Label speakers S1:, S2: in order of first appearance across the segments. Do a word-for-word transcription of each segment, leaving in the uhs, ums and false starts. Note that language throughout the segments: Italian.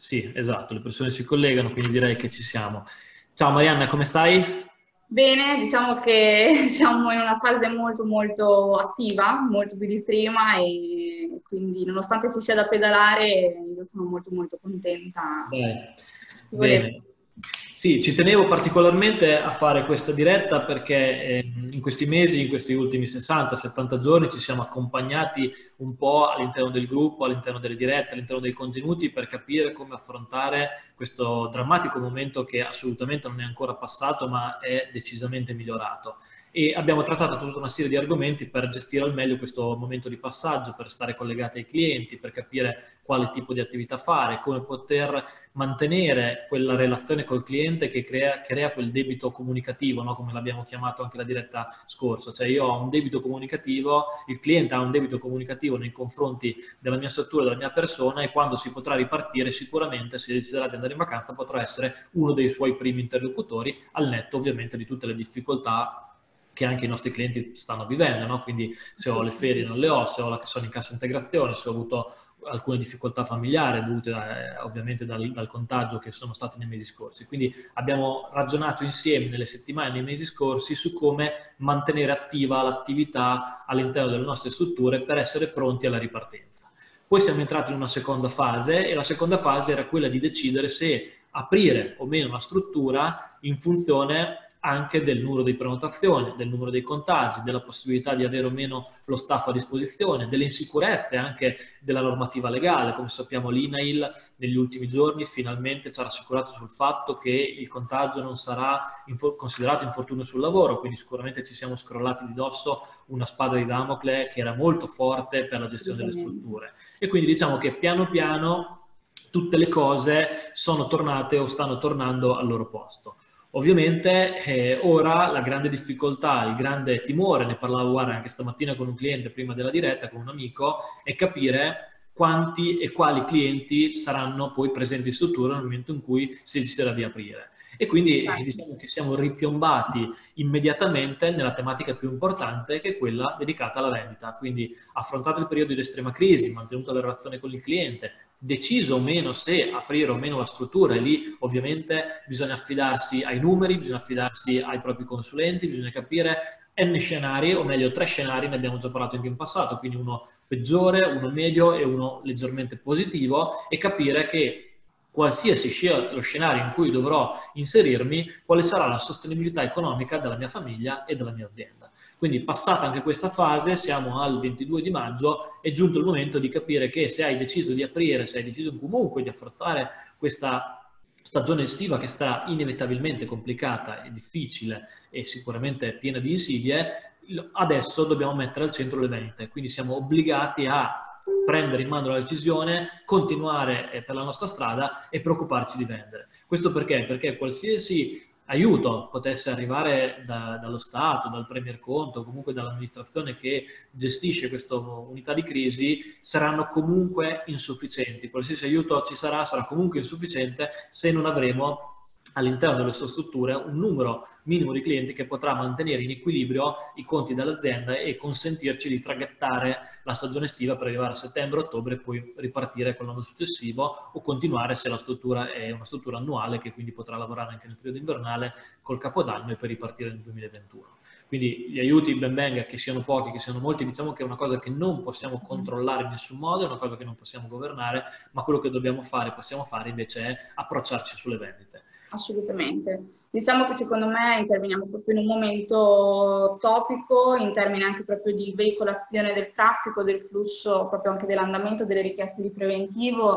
S1: Sì, esatto, le persone si collegano, quindi direi che ci siamo. Ciao Marianna, come stai?
S2: Bene, diciamo che siamo in una fase molto molto attiva, molto più di prima e quindi nonostante ci sia da pedalare, io sono molto molto contenta.
S1: Dai,
S2: Ti volevo.
S1: bene. Sì, ci tenevo particolarmente a fare questa diretta perché eh, in questi mesi, in questi ultimi sessanta settanta giorni ci siamo accompagnati un po' all'interno del gruppo, all'interno delle dirette, all'interno dei contenuti per capire come affrontare questo drammatico momento che assolutamente non è ancora passato ma è decisamente migliorato. E abbiamo trattato tutta una serie di argomenti per gestire al meglio questo momento di passaggio, per stare collegati ai clienti, per capire quale tipo di attività fare, come poter mantenere quella relazione col cliente che crea, crea quel debito comunicativo, no? Come l'abbiamo chiamato anche la diretta scorsa. Cioè io ho un debito comunicativo, il cliente ha un debito comunicativo nei confronti della mia struttura, della mia persona e quando si potrà ripartire sicuramente se deciderà di andare in vacanza potrà essere uno dei suoi primi interlocutori, al netto ovviamente di tutte le difficoltà che anche i nostri clienti stanno vivendo, no? Quindi se ho le ferie non le ho, se ho la, sono in cassa integrazione, se ho avuto alcune difficoltà familiari dovute eh, ovviamente dal, dal contagio che sono stati nei mesi scorsi. Quindi abbiamo ragionato insieme nelle settimane, nei mesi scorsi, su come mantenere attiva l'attività all'interno delle nostre strutture per essere pronti alla ripartenza. Poi siamo entrati in una seconda fase e la seconda fase era quella di decidere se aprire o meno la struttura in funzione anche del numero di prenotazioni, del numero dei contagi, della possibilità di avere o meno lo staff a disposizione, delle insicurezze anche della normativa legale. Come sappiamo l'I N A I L negli ultimi giorni finalmente ci ha rassicurato sul fatto che il contagio non sarà infor- considerato infortunio sul lavoro, quindi sicuramente ci siamo scrollati di dosso una spada di Damocle che era molto forte per la gestione delle
S2: Assolutamente.
S1: strutture. E quindi diciamo che piano piano tutte le cose sono tornate o stanno tornando al loro posto. Ovviamente eh, ora la grande difficoltà, il grande timore, ne parlavo guarda, anche stamattina con un cliente prima della diretta, con un amico, è capire quanti e quali clienti saranno poi presenti in struttura nel momento in cui si deciderà di aprire. E quindi eh,
S2: Infatti.
S1: diciamo che siamo ripiombati immediatamente nella tematica più importante che è quella dedicata alla vendita. Quindi affrontato il periodo di estrema crisi, mantenuta la relazione con il cliente, deciso o meno se aprire o meno la struttura e lì ovviamente bisogna affidarsi ai numeri, bisogna affidarsi ai propri consulenti, bisogna capire N scenari, o meglio tre scenari, ne abbiamo già parlato anche in passato, quindi uno peggiore, uno medio e uno leggermente positivo e capire che qualsiasi sia lo scenario in cui dovrò inserirmi, quale sarà la sostenibilità economica della mia famiglia e della mia azienda. Quindi passata anche questa fase, siamo al ventidue di maggio, è giunto il momento di capire che se hai deciso di aprire, se hai deciso comunque di affrontare questa stagione estiva che sarà inevitabilmente complicata e difficile e sicuramente piena di insidie, adesso dobbiamo mettere al centro le vendite. Quindi siamo obbligati a prendere in mano la decisione, continuare per la nostra strada e preoccuparci di vendere. Questo perché? Perché qualsiasi aiuto potesse arrivare da, dallo Stato, dal Premier Conto, comunque dall'amministrazione che gestisce questa unità di crisi, saranno comunque insufficienti. Qualsiasi aiuto ci sarà sarà comunque insufficiente se non avremo all'interno delle sue strutture un numero minimo di clienti che potrà mantenere in equilibrio i conti dell'azienda e consentirci di traghettare la stagione estiva per arrivare a settembre-ottobre e poi ripartire con l'anno successivo o continuare se la struttura è una struttura annuale che quindi potrà lavorare anche nel periodo invernale col capodanno e per ripartire nel duemilaventuno. Quindi gli aiuti ben venga, che siano pochi, che siano molti, diciamo che è una cosa che non possiamo controllare in nessun modo, è una cosa che non possiamo governare, ma quello che dobbiamo fare, possiamo fare invece è approcciarci sulle vendite.
S2: Assolutamente. Diciamo che secondo me interveniamo proprio in un momento topico, in termini anche proprio di veicolazione del traffico, del flusso, proprio anche dell'andamento delle richieste di preventivo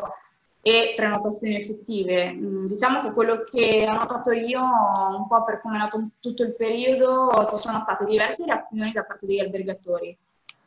S2: e prenotazioni effettive. Mm, Diciamo che quello che ho notato io, un po' per come è nato tutto il periodo, ci sono state diverse reazioni da parte degli albergatori.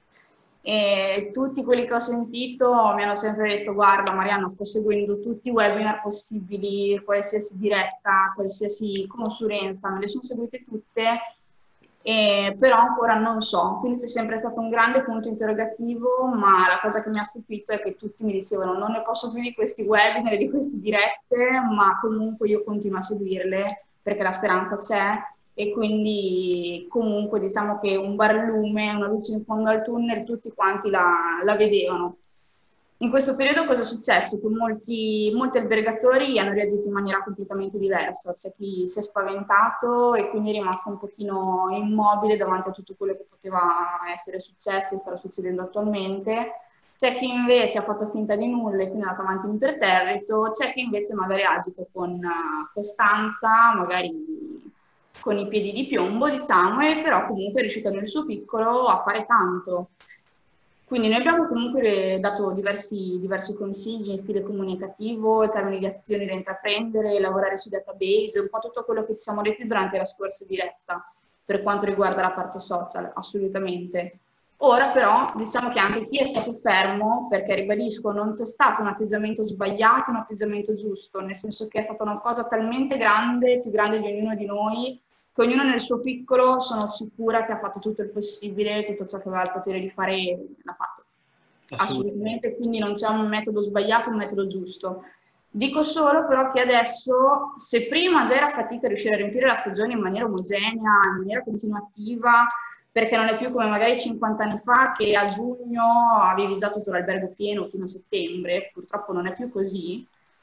S2: E tutti quelli che ho sentito mi hanno sempre detto: guarda Marianna, sto seguendo tutti i webinar possibili, qualsiasi diretta, qualsiasi consulenza, me le sono seguite tutte, e però ancora non so. Quindi c'è sempre stato un grande punto interrogativo, ma la cosa che mi ha stupito è che tutti mi dicevano: non ne posso più di questi webinar e di queste dirette, ma comunque io continuo a seguirle perché la speranza c'è e quindi comunque diciamo che un barlume, una luce in fondo al tunnel, tutti quanti la, la vedevano. In questo periodo cosa è successo? Che molti, molti albergatori hanno reagito in maniera completamente diversa, c'è chi si è spaventato e quindi è rimasto un pochino immobile davanti a tutto quello che poteva essere successo e sta succedendo attualmente, c'è chi invece ha fatto finta di nulla e quindi è andato avanti imperterrito, c'è chi invece magari ha agito con uh, costanza, magari con i piedi di piombo, diciamo, e però comunque è riuscito nel suo piccolo a fare tanto. Quindi noi abbiamo comunque dato diversi, diversi consigli in stile comunicativo, termini di azioni da intraprendere, lavorare sui database, un po' tutto quello che ci siamo detti durante la scorsa diretta per quanto riguarda la parte social, assolutamente. Ora però diciamo che anche chi è stato fermo, perché ribadisco, non c'è stato un atteggiamento sbagliato, un atteggiamento giusto, nel senso che è stata una cosa talmente grande, più grande di ognuno di noi, che ognuno nel suo piccolo sono sicura che ha fatto tutto il possibile, tutto ciò che aveva il potere di fare l'ha fatto. Assolutamente, quindi non c'è un metodo sbagliato, un metodo giusto. Dico solo però che adesso, se prima già era fatica riuscire a riempire la stagione in maniera omogenea, in maniera continuativa, perché non è più come magari cinquanta anni fa che a giugno avevi già tutto l'albergo pieno fino a settembre, purtroppo non è più così.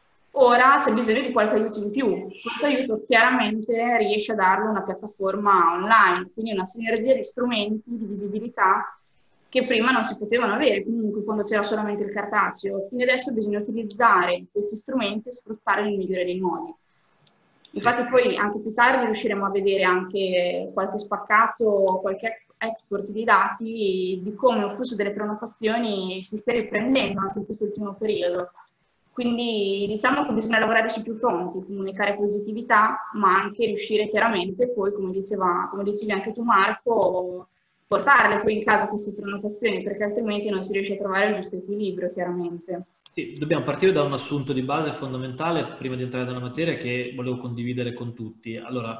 S2: Ora c'è bisogno di qualche aiuto in più. Questo aiuto chiaramente riesce a darlo una piattaforma online, quindi una sinergia di strumenti, di visibilità che prima non si potevano avere, comunque quando c'era solamente il cartaceo. Quindi adesso bisogna utilizzare questi strumenti e sfruttarli nel migliore dei modi. Infatti poi anche più tardi riusciremo a vedere anche qualche spaccato, qualche export di dati di come il flusso delle prenotazioni si stia riprendendo anche in questo ultimo periodo. Quindi diciamo che bisogna lavorare su più fronti, comunicare positività, ma anche riuscire chiaramente poi, come, diceva, come dicevi anche tu Marco, portarle poi in casa queste prenotazioni, perché altrimenti non si riesce a trovare il giusto equilibrio, chiaramente.
S1: Sì, dobbiamo partire da un assunto di base fondamentale prima di entrare nella materia che volevo condividere con tutti. Allora,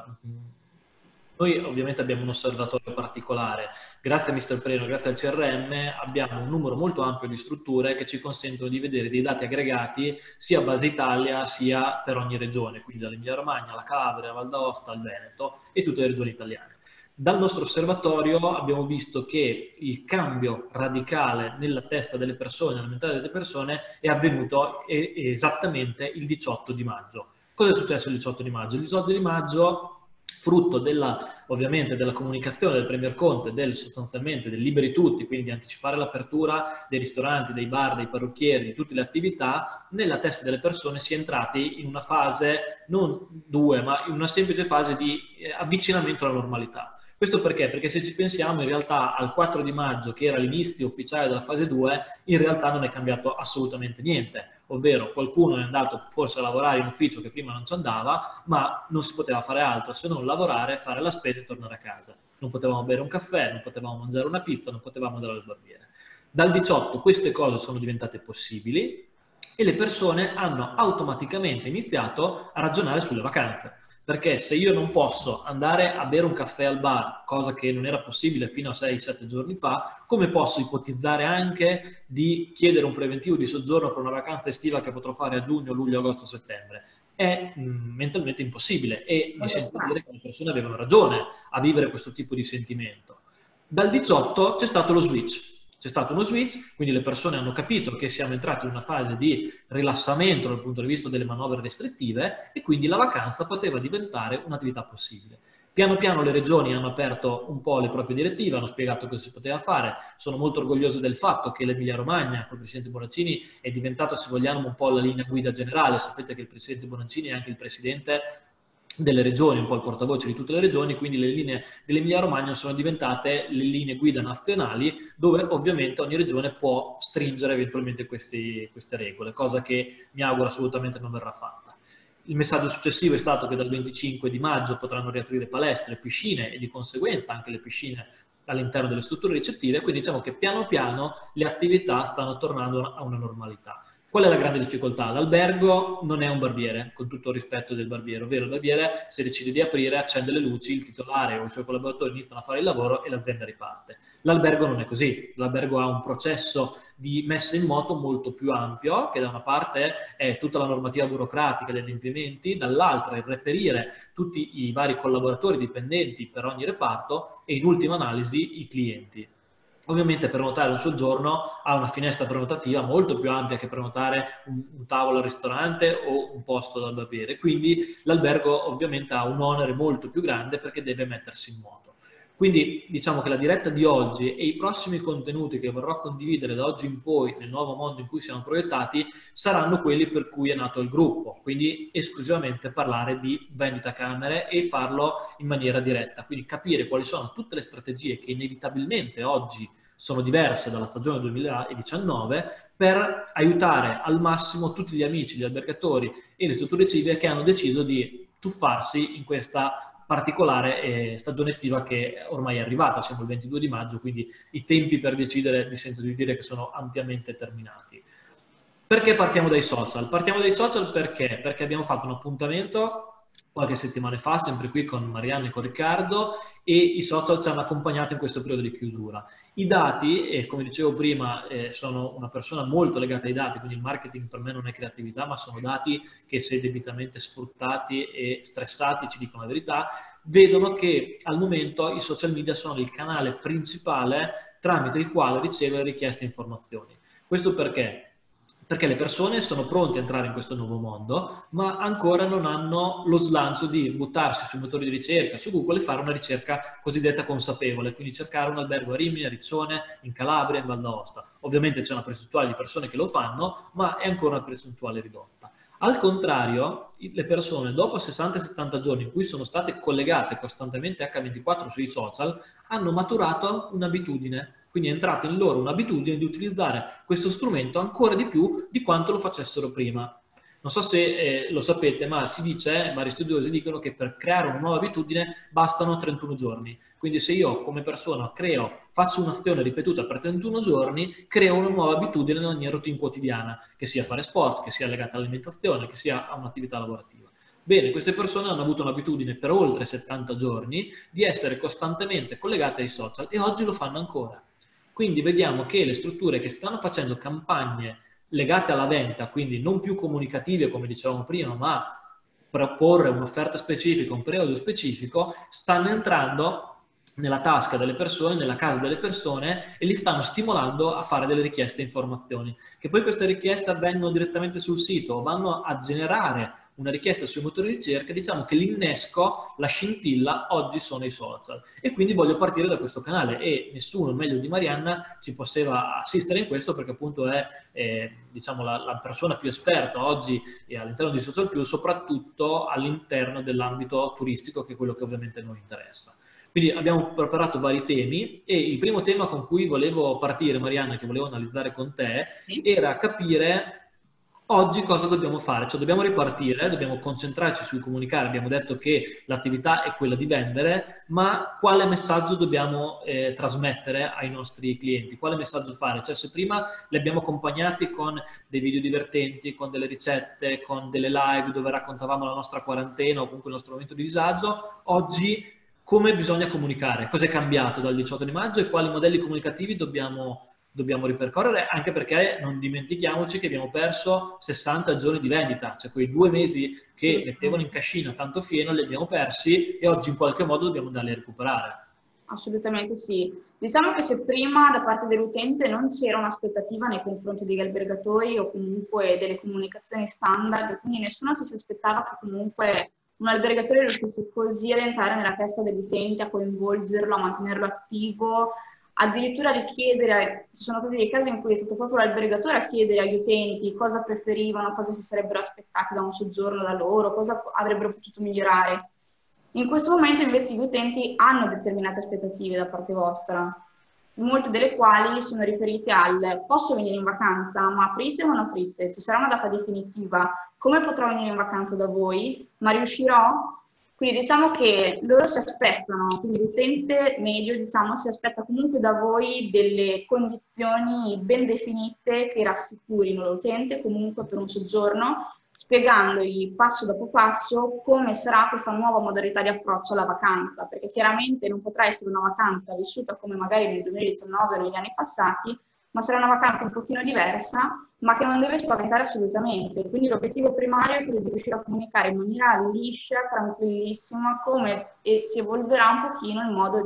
S1: noi ovviamente abbiamo un osservatorio particolare. Grazie a mister Preno, grazie al C R M, abbiamo un numero molto ampio di strutture che ci consentono di vedere dei dati aggregati sia a base Italia sia per ogni regione, quindi dall'Emilia Romagna alla Calabria, Val d'Aosta, al Veneto e tutte le regioni italiane. Dal nostro osservatorio abbiamo visto che il cambio radicale nella testa delle persone, nella mentalità delle persone, è avvenuto esattamente il diciotto di maggio. Cosa è successo il diciotto di maggio? Il diciotto di maggio, frutto della, ovviamente della comunicazione del Premier Conte, del, sostanzialmente del liberi tutti, quindi di anticipare l'apertura dei ristoranti, dei bar, dei parrucchieri, di tutte le attività, nella testa delle persone si è entrati in una fase, non due, ma in una semplice fase di avvicinamento alla normalità. Questo perché? Perché se ci pensiamo, in realtà al quattro di maggio, che era l'inizio ufficiale della fase due, in realtà non è cambiato assolutamente niente. Ovvero qualcuno è andato forse a lavorare in ufficio che prima non ci andava, ma non si poteva fare altro se non lavorare, fare la spesa e tornare a casa. Non potevamo bere un caffè, non potevamo mangiare una pizza, non potevamo andare al barbiere. Dal diciotto queste cose sono diventate possibili e le persone hanno automaticamente iniziato a ragionare sulle vacanze. Perché se io non posso andare a bere un caffè al bar, cosa che non era possibile fino a sei sette giorni fa, come posso ipotizzare anche di chiedere un preventivo di soggiorno per una vacanza estiva che potrò fare a giugno, luglio, agosto, settembre? È mh, mentalmente impossibile e mi sento dire che le persone avevano ragione a vivere questo tipo di sentimento. Dal diciotto c'è stato lo switch. C'è stato uno switch, quindi le persone hanno capito che siamo entrati in una fase di rilassamento dal punto di vista delle manovre restrittive e quindi la vacanza poteva diventare un'attività possibile. Piano piano le regioni hanno aperto un po' le proprie direttive, hanno spiegato cosa si poteva fare. Sono molto orgoglioso del fatto che l'Emilia Romagna, con il Presidente Bonaccini, è diventato, se vogliamo, un po' la linea guida generale. Sapete che il Presidente Bonaccini è anche il Presidente delle regioni, un po' il portavoce di tutte le regioni, quindi le linee dell'Emilia Romagna sono diventate le linee guida nazionali dove ovviamente ogni regione può stringere eventualmente questi, queste regole, cosa che mi auguro assolutamente non verrà fatta. Il messaggio successivo è stato che dal venticinque di maggio potranno riaprire palestre, piscine e di conseguenza anche le piscine all'interno delle strutture ricettive, quindi diciamo che piano piano le attività stanno tornando a una normalità. Qual è la grande difficoltà? L'albergo non è un barbiere, con tutto il rispetto del barbiere, ovvero il barbiere se decide di aprire, accende le luci, il titolare o i suoi collaboratori iniziano a fare il lavoro e l'azienda riparte. L'albergo non è così, l'albergo ha un processo di messa in moto molto più ampio, che da una parte è tutta la normativa burocratica degli adempimenti, dall'altra il reperire tutti i vari collaboratori dipendenti per ogni reparto e in ultima analisi i clienti. Ovviamente prenotare un soggiorno ha una finestra prenotativa molto più ampia che prenotare un, un tavolo al ristorante o un posto da bere, quindi l'albergo ovviamente ha un onere molto più grande perché deve mettersi in moto. Quindi diciamo che la diretta di oggi e i prossimi contenuti che vorrò condividere da oggi in poi nel nuovo mondo in cui siamo proiettati saranno quelli per cui è nato il gruppo, quindi esclusivamente parlare di vendita camere e farlo in maniera diretta, quindi capire quali sono tutte le strategie che inevitabilmente oggi sono diverse dalla stagione duemiladiciannove per aiutare al massimo tutti gli amici, gli albergatori e le strutture civili che hanno deciso di tuffarsi in questa particolare eh, stagione estiva che ormai è arrivata, siamo il ventidue di maggio, quindi i tempi per decidere mi sento di dire che sono ampiamente terminati. Perché partiamo dai social? Partiamo dai social perché? Perché abbiamo fatto un appuntamento qualche settimana fa, sempre qui con Marianne e con Riccardo, e i social ci hanno accompagnato in questo periodo di chiusura. I dati, e come dicevo prima, eh, sono una persona molto legata ai dati, quindi il marketing per me non è creatività, ma sono dati che se debitamente sfruttati e stressati ci dicono la verità, vedono che al momento i social media sono il canale principale tramite il quale riceve richieste e informazioni. Questo perché? Perché le persone sono pronte a entrare in questo nuovo mondo, ma ancora non hanno lo slancio di buttarsi sui motori di ricerca, su Google e fare una ricerca cosiddetta consapevole, quindi cercare un albergo a Rimini, a Riccione, in Calabria, in Val d'Aosta. Ovviamente c'è una percentuale di persone che lo fanno, ma è ancora una percentuale ridotta. Al contrario, le persone dopo sessanta settanta giorni in cui sono state collegate costantemente acca ventiquattro sui social, hanno maturato un'abitudine. Quindi è entrata in loro un'abitudine di utilizzare questo strumento ancora di più di quanto lo facessero prima. Non so se eh, lo sapete, ma si dice, vari studiosi dicono che per creare una nuova abitudine bastano trentuno giorni. Quindi se io come persona creo, faccio un'azione ripetuta per trentuno giorni, creo una nuova abitudine nella mia routine quotidiana, che sia fare sport, che sia legata all'alimentazione, che sia a un'attività lavorativa. Bene, queste persone hanno avuto un'abitudine per oltre settanta giorni di essere costantemente collegate ai social e oggi lo fanno ancora. Quindi vediamo che le strutture che stanno facendo campagne legate alla vendita, quindi non più comunicative come dicevamo prima, ma proporre un'offerta specifica, un periodo specifico, stanno entrando nella tasca delle persone, nella casa delle persone e li stanno stimolando a fare delle richieste e informazioni. Che poi queste richieste avvengono direttamente sul sito o vanno a generare una richiesta sui motori di ricerca, diciamo che l'innesco, la scintilla, oggi sono i social. E quindi voglio partire da questo canale e nessuno meglio di Marianna ci poteva assistere in questo perché appunto è eh, diciamo la, la persona più esperta oggi all'interno di Social Più, soprattutto all'interno dell'ambito turistico, che è quello che ovviamente non interessa. Quindi abbiamo preparato vari temi e il primo tema con cui volevo partire, Marianna, che volevo analizzare con te, era capire oggi cosa dobbiamo fare, cioè dobbiamo ripartire, dobbiamo concentrarci sul comunicare, abbiamo detto che l'attività è quella di vendere, ma quale messaggio dobbiamo eh, trasmettere ai nostri clienti, quale messaggio fare? Cioè se prima li abbiamo accompagnati con dei video divertenti, con delle ricette, con delle live dove raccontavamo la nostra quarantena o comunque il nostro momento di disagio, oggi come bisogna comunicare? Cosa è cambiato dal diciotto di maggio e quali modelli comunicativi dobbiamo dobbiamo ripercorrere, anche perché non dimentichiamoci che abbiamo perso sessanta giorni di vendita, cioè quei due mesi che mettevano in cascina tanto fieno li abbiamo persi e oggi in qualche modo dobbiamo andarli a recuperare.
S2: Assolutamente sì. Diciamo che se prima da parte dell'utente non c'era un'aspettativa nei confronti degli albergatori o comunque delle comunicazioni standard, quindi nessuno si aspettava che comunque un albergatore riuscisse così ad entrare nella testa dell'utente, a coinvolgerlo, a mantenerlo attivo, addirittura richiedere, ci sono stati dei casi in cui è stato proprio l'albergatore a chiedere agli utenti cosa preferivano, cosa si sarebbero aspettati da un soggiorno da loro, cosa avrebbero potuto migliorare. In questo momento invece gli utenti hanno determinate aspettative da parte vostra, molte delle quali sono riferite al posso venire in vacanza, ma aprite o non aprite, ci sarà una data definitiva, come potrò venire in vacanza da voi, ma riuscirò? Quindi diciamo che loro si aspettano, quindi l'utente medio diciamo, si aspetta comunque da voi delle condizioni ben definite che rassicurino l'utente comunque per un soggiorno, spiegandogli passo dopo passo come sarà questa nuova modalità di approccio alla vacanza, perché chiaramente non potrà essere una vacanza vissuta come magari nel duemiladiciannove o negli anni passati, ma sarà una vacanza un pochino diversa, ma che non deve spaventare assolutamente. Quindi l'obiettivo primario è quello di riuscire a comunicare in maniera liscia, tranquillissima, come e si evolverà un pochino il modo di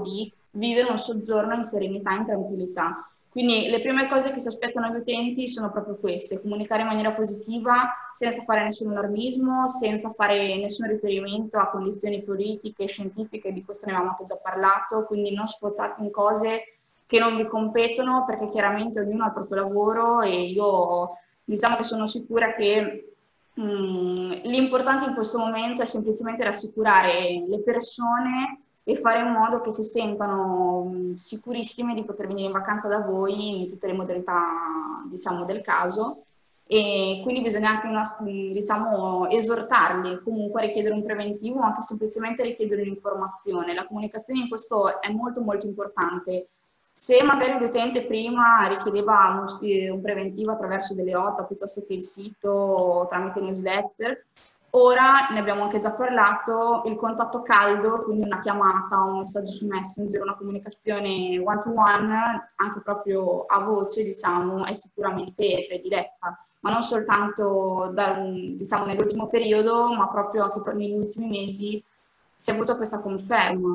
S2: vivere un soggiorno in serenità e in tranquillità. Quindi le prime cose che si aspettano gli utenti sono proprio queste: comunicare in maniera positiva, senza fare nessun allarmismo, senza fare nessun riferimento a condizioni politiche, scientifiche, di questo ne avevamo anche già parlato, quindi non sforzate in cose che non vi competono, perché chiaramente ognuno ha il proprio lavoro e io diciamo che sono sicura che mh, l'importante in questo momento è semplicemente rassicurare le persone e fare in modo che si sentano mh, sicurissime di poter venire in vacanza da voi in tutte le modalità, diciamo, del caso. E quindi bisogna anche una, diciamo, esortarli comunque a richiedere un preventivo o anche semplicemente a richiedere un'informazione. La comunicazione in questo è molto molto importante. Se magari l'utente prima richiedeva un, un preventivo attraverso delle rota piuttosto che il sito tramite newsletter, ora ne abbiamo anche già parlato, il contatto caldo, quindi una chiamata, un messaggio su Messenger, una comunicazione one to one, anche proprio a voce, diciamo, è sicuramente prediletta, ma non soltanto dal, diciamo, nell'ultimo periodo, ma proprio anche negli ultimi mesi si è avuto questa conferma.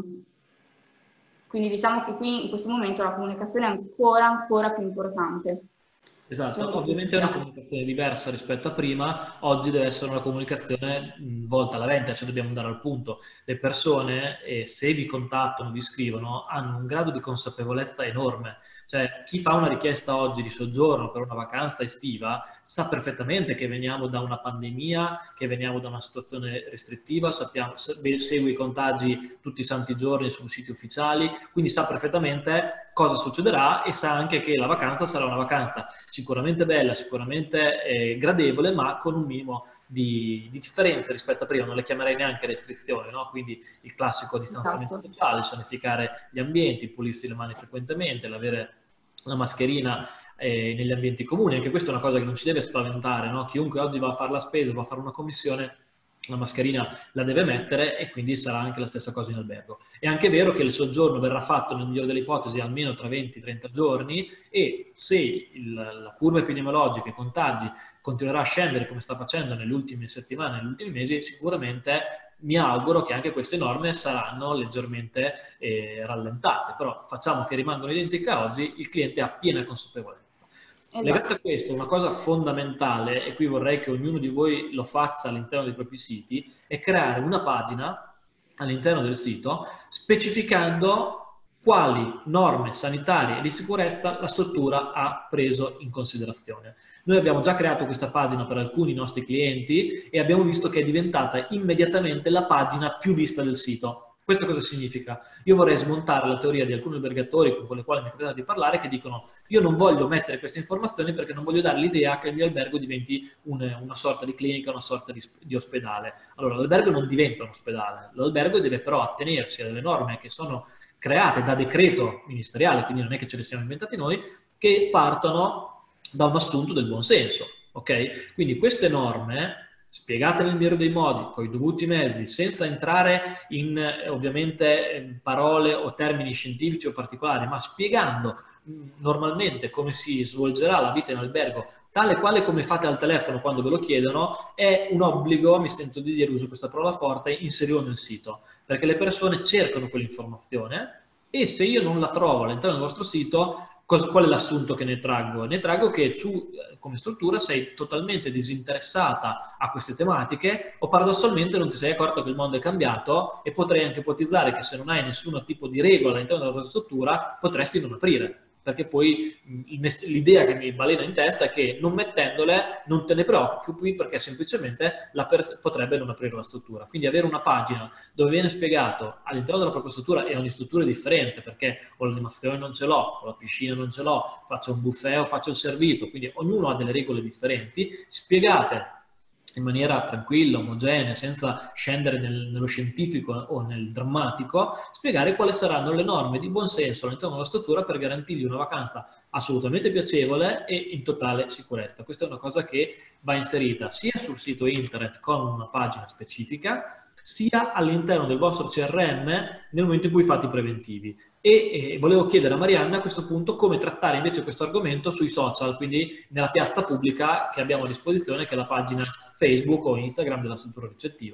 S2: Quindi diciamo che qui in questo momento la comunicazione è ancora, ancora più importante.
S1: Esatto, ovviamente è una comunicazione diversa rispetto a prima, oggi deve essere una comunicazione mh, volta alla vendita, cioè dobbiamo andare al punto. Le persone, eh, se vi contattano, vi scrivono, hanno un grado di consapevolezza enorme. Cioè, chi fa una richiesta oggi di soggiorno per una vacanza estiva sa perfettamente che veniamo da una pandemia, che veniamo da una situazione restrittiva, sappiamo, segue i contagi tutti i santi giorni sui siti ufficiali, quindi sa perfettamente cosa succederà e sa anche che la vacanza sarà una vacanza sicuramente bella, sicuramente eh, gradevole, ma con un minimo di, di differenza rispetto a prima. Non le chiamerei neanche restrizioni, no? Quindi il classico distanziamento
S2: Esatto.
S1: sociale, sanificare gli ambienti, pulirsi le mani frequentemente, l'avere la mascherina eh, negli ambienti comuni. Anche questa è una cosa che non ci deve spaventare, no? Chiunque oggi va a fare la spesa, va a fare una commissione, la mascherina la deve mettere e quindi sarà anche la stessa cosa in albergo. È anche vero che il soggiorno verrà fatto nel migliore delle ipotesi almeno tra venti trenta giorni e se il, la curva epidemiologica, i contagi continuerà a scendere come sta facendo nelle ultime settimane, negli ultimi mesi, sicuramente mi auguro che anche queste norme saranno leggermente eh, rallentate, però facciamo che rimangano identiche oggi, il cliente ha piena consapevolezza. Esatto. Legato a questo, una cosa fondamentale, e qui vorrei che ognuno di voi lo faccia all'interno dei propri siti, è creare una pagina all'interno del sito specificando quali norme sanitarie e di sicurezza la struttura ha preso in considerazione. Noi abbiamo già creato questa pagina per alcuni nostri clienti e abbiamo visto che è diventata immediatamente la pagina più vista del sito. Questo cosa significa? Io vorrei smontare la teoria di alcuni albergatori con le quali mi è capitato di parlare che dicono io non voglio mettere queste informazioni perché non voglio dare l'idea che il mio albergo diventi un, una sorta di clinica, una sorta di, di ospedale. Allora l'albergo non diventa un ospedale, l'albergo deve però attenersi a delle norme che sono create da decreto ministeriale, quindi non è che ce le siamo inventati noi, che partono da un assunto del buonsenso, ok? Quindi queste norme spiegate nel migliore dei modi, con i dovuti mezzi, senza entrare in ovviamente parole o termini scientifici o particolari, ma spiegando normalmente come si svolgerà la vita in albergo, tale quale come fate al telefono quando ve lo chiedono, è un obbligo, mi sento di dire, uso questa parola forte, inserirlo nel sito, perché le persone cercano quell'informazione e se io non la trovo all'interno del vostro sito, qual è l'assunto che ne traggo? Ne traggo che tu come struttura sei totalmente disinteressata a queste tematiche o paradossalmente non ti sei accorto che il mondo è cambiato e potrei anche ipotizzare che se non hai nessun tipo di regola all'interno della tua struttura potresti non aprire. Perché poi l'idea che mi balena in testa è che non mettendole non te ne preoccupi perché semplicemente la potrebbe non aprire la struttura. Quindi avere una pagina dove viene spiegato all'interno della propria struttura, e ogni struttura è differente perché o l'animazione non ce l'ho, o la piscina non ce l'ho, faccio un buffet o faccio il servito, quindi ognuno ha delle regole differenti, spiegate in maniera tranquilla, omogenea, senza scendere nel, nello scientifico o nel drammatico, spiegare quali saranno le norme di buon senso all'interno della struttura per garantirgli una vacanza assolutamente piacevole e in totale sicurezza. Questa è una cosa che va inserita sia sul sito internet con una pagina specifica, sia all'interno del vostro C R M nel momento in cui fate i preventivi. E eh, volevo chiedere a Marianna a questo punto come trattare invece questo argomento sui social, quindi nella piazza pubblica che abbiamo a disposizione, che è la pagina Facebook o Instagram della struttura ricettiva.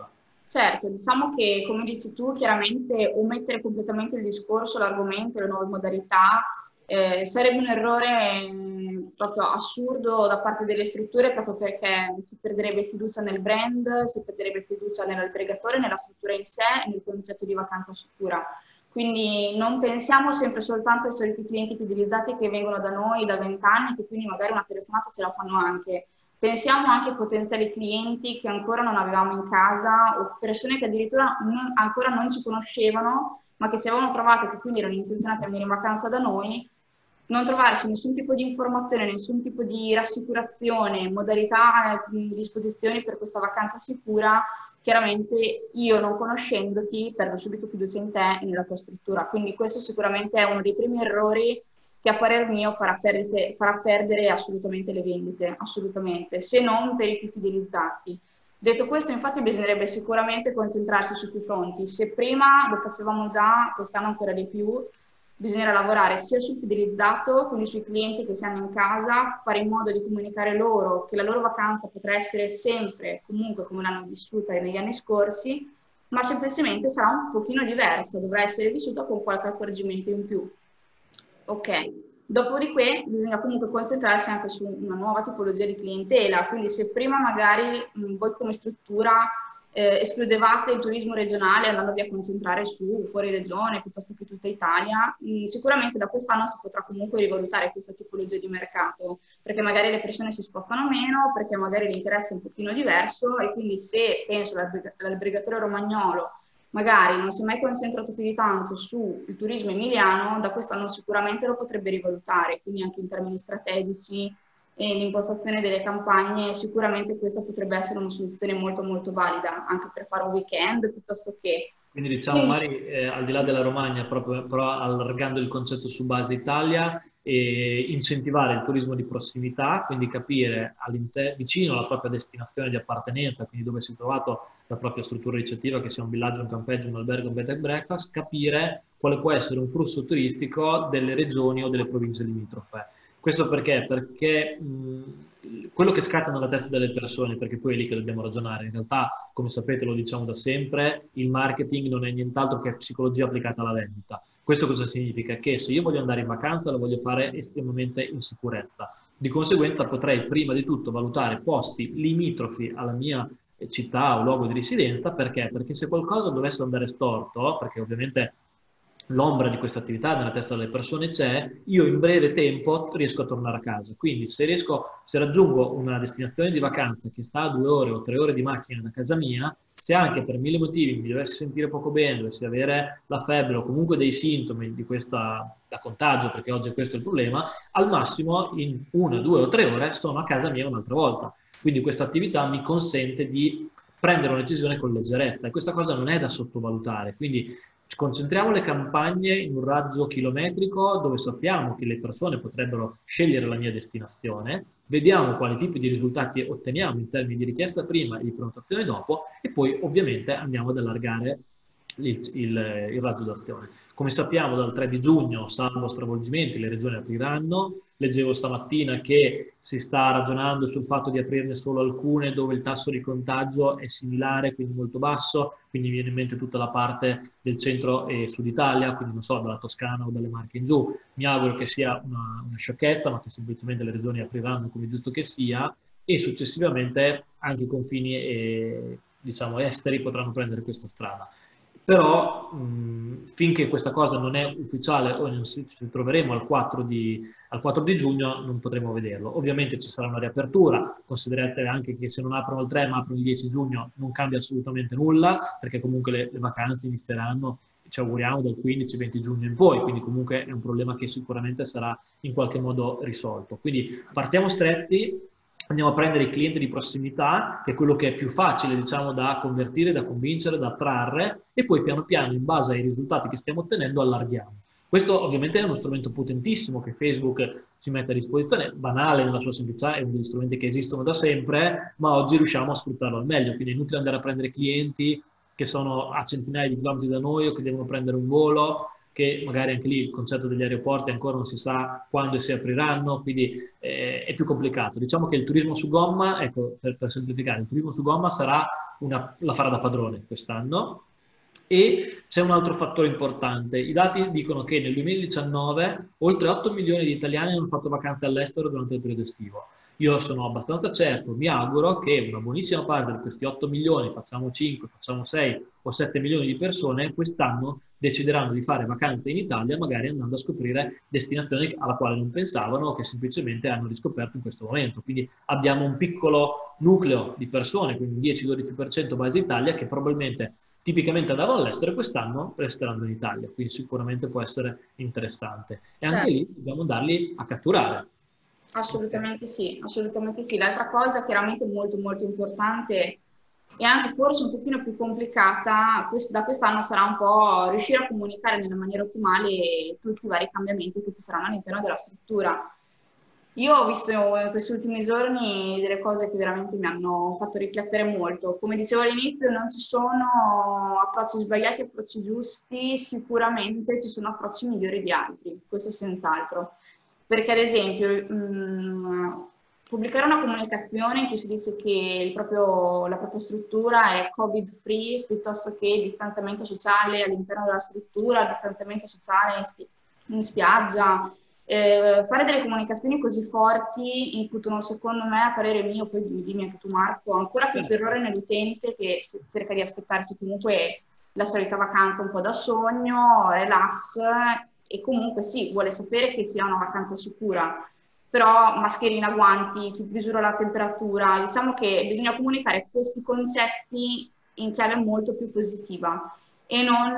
S2: Certo, diciamo che come dici tu, chiaramente omettere completamente il discorso, l'argomento, le nuove modalità eh, sarebbe un errore mh, proprio assurdo da parte delle strutture, proprio perché si perderebbe fiducia nel brand, si perderebbe fiducia nell'albergatore, nella struttura in sé e nel concetto di vacanza sicura. Quindi non pensiamo sempre soltanto ai soliti clienti fidelizzati che vengono da noi da vent'anni, che quindi magari una telefonata ce la fanno anche. Pensiamo anche a potenziali clienti che ancora non avevamo in casa o persone che addirittura non- ancora non ci conoscevano, ma che ci avevano trovato e che quindi erano intenzionati a venire in vacanza da noi, non trovarsi nessun tipo di informazione, nessun tipo di rassicurazione, modalità, eh, disposizioni per questa vacanza sicura, chiaramente io non conoscendoti perdo subito fiducia in te e nella tua struttura. Quindi questo sicuramente è uno dei primi errori che a parer mio farà perdere, farà perdere assolutamente le vendite, assolutamente, se non per i più fidelizzati. Detto questo, infatti, bisognerebbe sicuramente concentrarsi su più fronti. Se prima lo facevamo già, quest'anno ancora di più, bisognerà lavorare sia sul fidelizzato, quindi sui clienti che si hanno in casa, fare in modo di comunicare loro che la loro vacanza potrà essere sempre, comunque come l'hanno vissuta negli anni scorsi, ma semplicemente sarà un pochino diversa, dovrà essere vissuta con qualche accorgimento in più. Ok, dopodiché bisogna comunque concentrarsi anche su una nuova tipologia di clientela, quindi se prima magari mh, voi come struttura eh, escludevate il turismo regionale andandovi a concentrare su fuori regione piuttosto che tutta Italia, mh, sicuramente da quest'anno si potrà comunque rivalutare questa tipologia di mercato, perché magari le persone si spostano meno, perché magari l'interesse è un pochino diverso e quindi se penso all'albergatore romagnolo magari non si è mai concentrato più di tanto sul turismo emiliano, da quest'anno sicuramente lo potrebbe rivalutare, quindi anche in termini strategici e l'impostazione delle campagne, sicuramente questa potrebbe essere una soluzione molto molto valida, anche per fare un weekend piuttosto che...
S1: Quindi diciamo,
S2: Quindi,
S1: Mari, eh, al di là della Romagna, proprio, però allargando il concetto su base Italia, e incentivare il turismo di prossimità, quindi capire vicino alla propria destinazione di appartenenza, quindi dove si è trovato la propria struttura ricettiva, che sia un villaggio, un campeggio, un albergo, un bed and breakfast, capire quale può essere un flusso turistico delle regioni o delle province limitrofe. Questo perché? Perché mh, quello che scatta nella testa delle persone, perché poi è lì che dobbiamo ragionare, in realtà, come sapete, lo diciamo da sempre, il marketing non è nient'altro che psicologia applicata alla vendita. Questo cosa significa? Che se io voglio andare in vacanza lo voglio fare estremamente in sicurezza. Di conseguenza potrei prima di tutto valutare posti limitrofi alla mia città o luogo di residenza, perché? Perché se qualcosa dovesse andare storto, perché ovviamente l'ombra di questa attività nella testa delle persone c'è, io in breve tempo riesco a tornare a casa. Quindi se riesco, se raggiungo una destinazione di vacanza che sta a due ore o tre ore di macchina da casa mia, se anche per mille motivi mi dovessi sentire poco bene, dovessi avere la febbre o comunque dei sintomi di questa da contagio, perché oggi questo è il problema, al massimo in una, due o tre ore sono a casa mia un'altra volta. Quindi questa attività mi consente di prendere una decisione con leggerezza e questa cosa non è da sottovalutare. Quindi concentriamo le campagne in un raggio chilometrico dove sappiamo che le persone potrebbero scegliere la mia destinazione, vediamo quali tipi di risultati otteniamo in termini di richiesta prima e di prenotazione dopo e poi ovviamente andiamo ad allargare il, il, il raggio d'azione. Come sappiamo dal tre di giugno, salvo stravolgimenti, le regioni apriranno. Leggevo stamattina che si sta ragionando sul fatto di aprirne solo alcune dove il tasso di contagio è similare, quindi molto basso, quindi mi viene in mente tutta la parte del centro e sud Italia, quindi non so, dalla Toscana o dalle Marche in giù. Mi auguro che sia una, una sciocchezza, ma che semplicemente le regioni apriranno come giusto che sia e successivamente anche i confini e, diciamo, esteri potranno prendere questa strada. Però mh, finché questa cosa non è ufficiale o non ci troveremo al quattro di, al quattro di giugno non potremo vederlo. Ovviamente ci sarà una riapertura, considerate anche che se non aprono il tre ma aprono il dieci giugno non cambia assolutamente nulla, perché comunque le, le vacanze inizieranno, ci auguriamo, dal quindici venti giugno in poi, quindi comunque è un problema che sicuramente sarà in qualche modo risolto. Quindi partiamo stretti, andiamo a prendere i clienti di prossimità, che è quello che è più facile, diciamo, da convertire, da convincere, da attrarre, e poi piano piano, in base ai risultati che stiamo ottenendo, allarghiamo. Questo ovviamente è uno strumento potentissimo che Facebook ci mette a disposizione, banale nella sua semplicità, è uno degli strumenti che esistono da sempre, ma oggi riusciamo a sfruttarlo al meglio, quindi è inutile andare a prendere clienti che sono a centinaia di chilometri da noi o che devono prendere un volo. che magari anche lì il concetto degli aeroporti ancora non si sa quando si apriranno, quindi eh, è più complicato. Diciamo che il turismo su gomma, ecco, per, per semplificare, il turismo su gomma sarà una, la farà da padrone quest'anno. E c'è un altro fattore importante. I dati dicono che nel duemiladiciannove oltre otto milioni di italiani hanno fatto vacanze all'estero durante il periodo estivo. Io sono abbastanza certo, mi auguro che una buonissima parte di questi otto milioni, facciamo cinque, facciamo sei o sette milioni di persone, quest'anno decideranno di fare vacanze in Italia, magari andando a scoprire destinazioni alla quale non pensavano o che semplicemente hanno riscoperto in questo momento. Quindi abbiamo un piccolo nucleo di persone, quindi dieci dodici per cento base Italia, che probabilmente tipicamente andavano all'estero e quest'anno resteranno in Italia, quindi sicuramente può essere interessante. E anche
S2: Certo.
S1: lì dobbiamo andarli a catturare.
S2: Assolutamente sì, assolutamente sì. L'altra cosa chiaramente molto molto importante e anche forse un pochino più complicata da quest'anno sarà un po' riuscire a comunicare nella maniera ottimale tutti i vari cambiamenti che ci saranno all'interno della struttura. Io ho visto in questi ultimi giorni delle cose che veramente mi hanno fatto riflettere molto. Come dicevo all'inizio, non ci sono approcci sbagliati, approcci giusti, sicuramente ci sono approcci migliori di altri, questo senz'altro. Perché ad esempio mh, pubblicare una comunicazione in cui si dice che il proprio, la propria struttura è Covid free piuttosto che distanziamento sociale all'interno della struttura, distanziamento sociale in, spi in spiaggia, eh, fare delle comunicazioni così forti incutono secondo me, a parere mio, poi dimmi anche tu Marco, ancora più terrore nell'utente che cerca di aspettarsi comunque la solita vacanza un po' da sogno, relax, e comunque sì, vuole sapere che sia una vacanza sicura, però mascherina, guanti, ti misura la temperatura, diciamo che bisogna comunicare questi concetti in chiave molto più positiva e non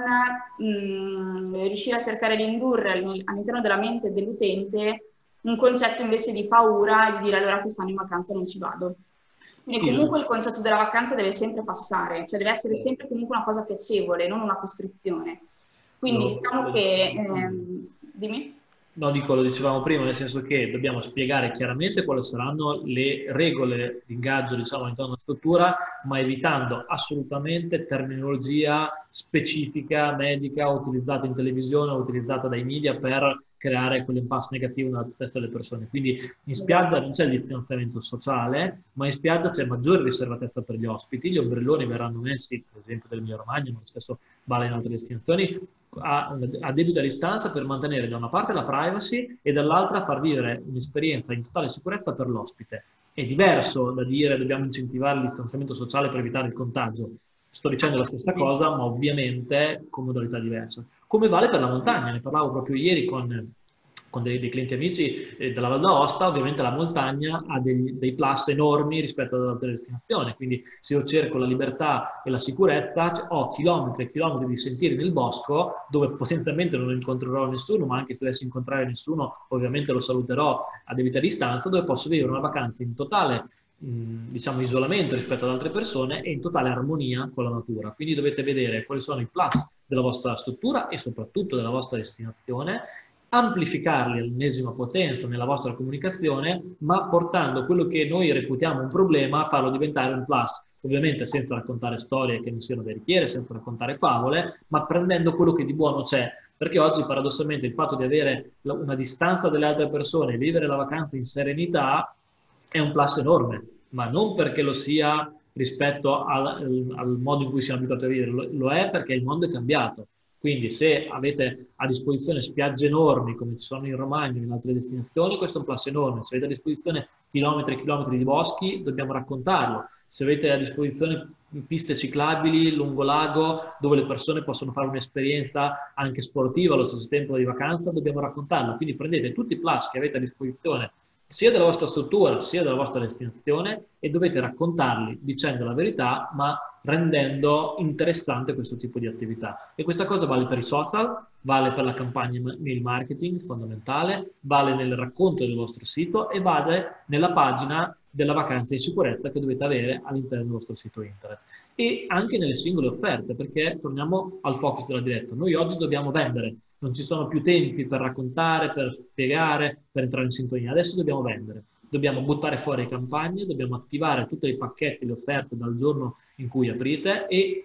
S2: mh, riuscire a cercare di indurre all'interno della mente dell'utente un concetto invece di paura e di dire allora quest'anno in vacanza non ci vado. E
S1: Sì,
S2: comunque il concetto della vacanza deve sempre passare, cioè deve essere sempre comunque una cosa piacevole, non una costrizione. Quindi
S1: lo,
S2: diciamo
S1: lo
S2: che,
S1: dicevamo prima.
S2: ehm, dimmi?
S1: No, dico, lo dicevamo prima, nel senso che dobbiamo spiegare chiaramente quali saranno le regole di ingaggio, diciamo, all'interno della struttura, ma evitando assolutamente terminologia specifica, medica, utilizzata in televisione o utilizzata dai media per creare quell'impasto negativo nella testa delle persone. Quindi in spiaggia non c'è il distanziamento sociale, ma in spiaggia c'è maggiore riservatezza per gli ospiti, gli ombrelloni verranno messi, per esempio dell'Emilia Romagna, ma lo stesso vale in altre destinazioni, a, a debita distanza per mantenere da una parte la privacy e dall'altra far vivere un'esperienza in totale sicurezza per l'ospite. È diverso da dire dobbiamo incentivare il distanziamento sociale per evitare il contagio. Sto dicendo la stessa cosa, ma ovviamente con modalità diverse. Come vale per la montagna, ne parlavo proprio ieri con, con dei, dei clienti amici eh, della Val d'Aosta. Ovviamente la montagna ha dei, dei plus enormi rispetto ad altre destinazioni, quindi se io cerco la libertà e la sicurezza ho chilometri e chilometri di sentieri nel bosco dove potenzialmente non incontrerò nessuno, ma anche se dovessi incontrare nessuno ovviamente lo saluterò a debita distanza, dove posso vivere una vacanza in totale diciamo isolamento rispetto ad altre persone e in totale armonia con la natura. Quindi dovete vedere quali sono i plus della vostra struttura e soprattutto della vostra destinazione, amplificarli all'ennesima potenza nella vostra comunicazione, ma portando quello che noi reputiamo un problema a farlo diventare un plus. Ovviamente senza raccontare storie che non siano veritiere, senza raccontare favole, ma prendendo quello che di buono c'è. Perché oggi paradossalmente il fatto di avere una distanza dalle altre persone e vivere la vacanza in serenità è un plus enorme, ma non perché lo sia rispetto al, al modo in cui siamo abituati a vivere, lo, lo è perché il mondo è cambiato. Quindi se avete a disposizione spiagge enormi come ci sono in Romagna e in altre destinazioni, questo è un plus enorme. Se avete a disposizione chilometri e chilometri di boschi, dobbiamo raccontarlo. Se avete a disposizione piste ciclabili lungo lago dove le persone possono fare un'esperienza anche sportiva allo stesso tempo di vacanza, dobbiamo raccontarlo. Quindi prendete tutti i plus che avete a disposizione sia della vostra struttura sia della vostra destinazione e dovete raccontarli dicendo la verità ma rendendo interessante questo tipo di attività. E questa cosa vale per i social, vale per la campagna mail marketing fondamentale, vale nel racconto del vostro sito e vale nella pagina della vacanza in sicurezza che dovete avere all'interno del vostro sito internet. E anche nelle singole offerte, perché torniamo al focus della diretta. Noi oggi dobbiamo vendere, non ci sono più tempi per raccontare, per spiegare, per entrare in sintonia. Adesso dobbiamo vendere, dobbiamo buttare fuori le campagne, dobbiamo attivare tutti i pacchetti, le offerte dal giorno in cui aprite e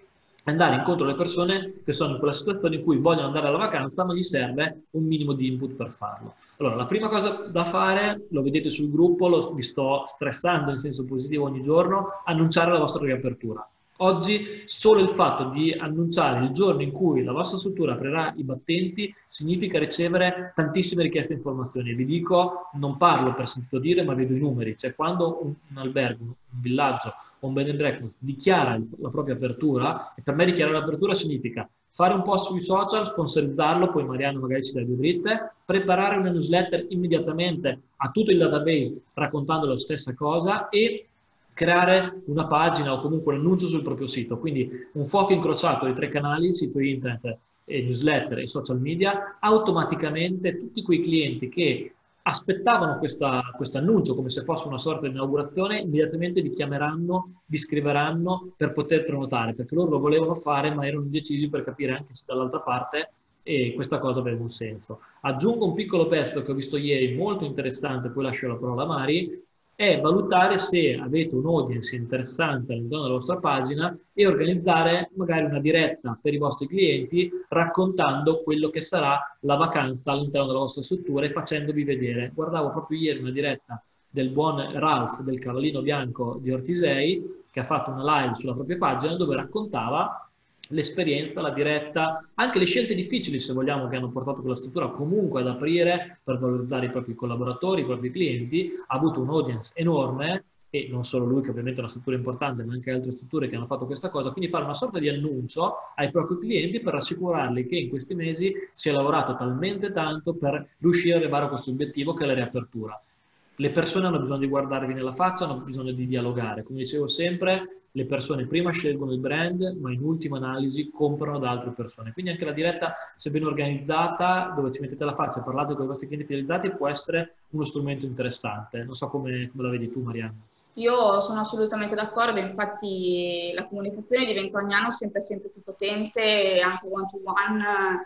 S1: andare incontro alle persone che sono in quella situazione in cui vogliono andare alla vacanza, ma gli serve un minimo di input per farlo. Allora, la prima cosa da fare, lo vedete sul gruppo, lo, vi sto stressando in senso positivo ogni giorno, annunciare la vostra riapertura. Oggi solo il fatto di annunciare il giorno in cui la vostra struttura aprirà i battenti significa ricevere tantissime richieste di informazioni. Vi dico, non parlo per sentito dire, ma vedo i numeri. Cioè, quando un, un albergo, un villaggio o un bed and breakfast dichiara la propria apertura, e per me dichiarare l'apertura significa fare un post sui social, sponsorizzarlo, poi Mariano magari ci dà due dritte, preparare una newsletter immediatamente a tutto il database raccontando la stessa cosa e creare una pagina o comunque un annuncio sul proprio sito. Quindi un fuoco incrociato di tre canali, sito internet, e newsletter e social media, automaticamente tutti quei clienti che aspettavano questo annuncio come se fosse una sorta di inaugurazione, immediatamente vi chiameranno, vi scriveranno per poter prenotare, perché loro lo volevano fare ma erano indecisi per capire anche se dall'altra parte e questa cosa aveva un senso. Aggiungo un piccolo pezzo che ho visto ieri molto interessante, poi lascio la parola a Mari, è valutare se avete un audience interessante all'interno della vostra pagina e organizzare magari una diretta per i vostri clienti raccontando quello che sarà la vacanza all'interno della vostra struttura e facendovi vedere. Guardavo proprio ieri una diretta del buon Ralph del Cavallino Bianco di Ortisei che ha fatto una live sulla propria pagina dove raccontava l'esperienza, la diretta, anche le scelte difficili, se vogliamo, che hanno portato quella struttura comunque ad aprire per valorizzare i propri collaboratori, i propri clienti, ha avuto un audience enorme e non solo lui, che ovviamente è una struttura importante, ma anche altre strutture che hanno fatto questa cosa, quindi fare una sorta di annuncio ai propri clienti per rassicurarli che in questi mesi si è lavorato talmente tanto per riuscire ad arrivare a questo obiettivo che è la riapertura. Le persone hanno bisogno di guardarvi nella faccia, hanno bisogno di dialogare. Come dicevo sempre, le persone prima scelgono il brand, ma in ultima analisi comprano da altre persone. Quindi anche la diretta, se ben organizzata, dove ci mettete la faccia e parlate con i vostri clienti fidelizzati, può essere uno strumento interessante. Non so come, come la vedi tu, Marianna.
S2: Io sono assolutamente d'accordo, infatti la comunicazione diventa ogni anno sempre, sempre più potente, anche one-to-one,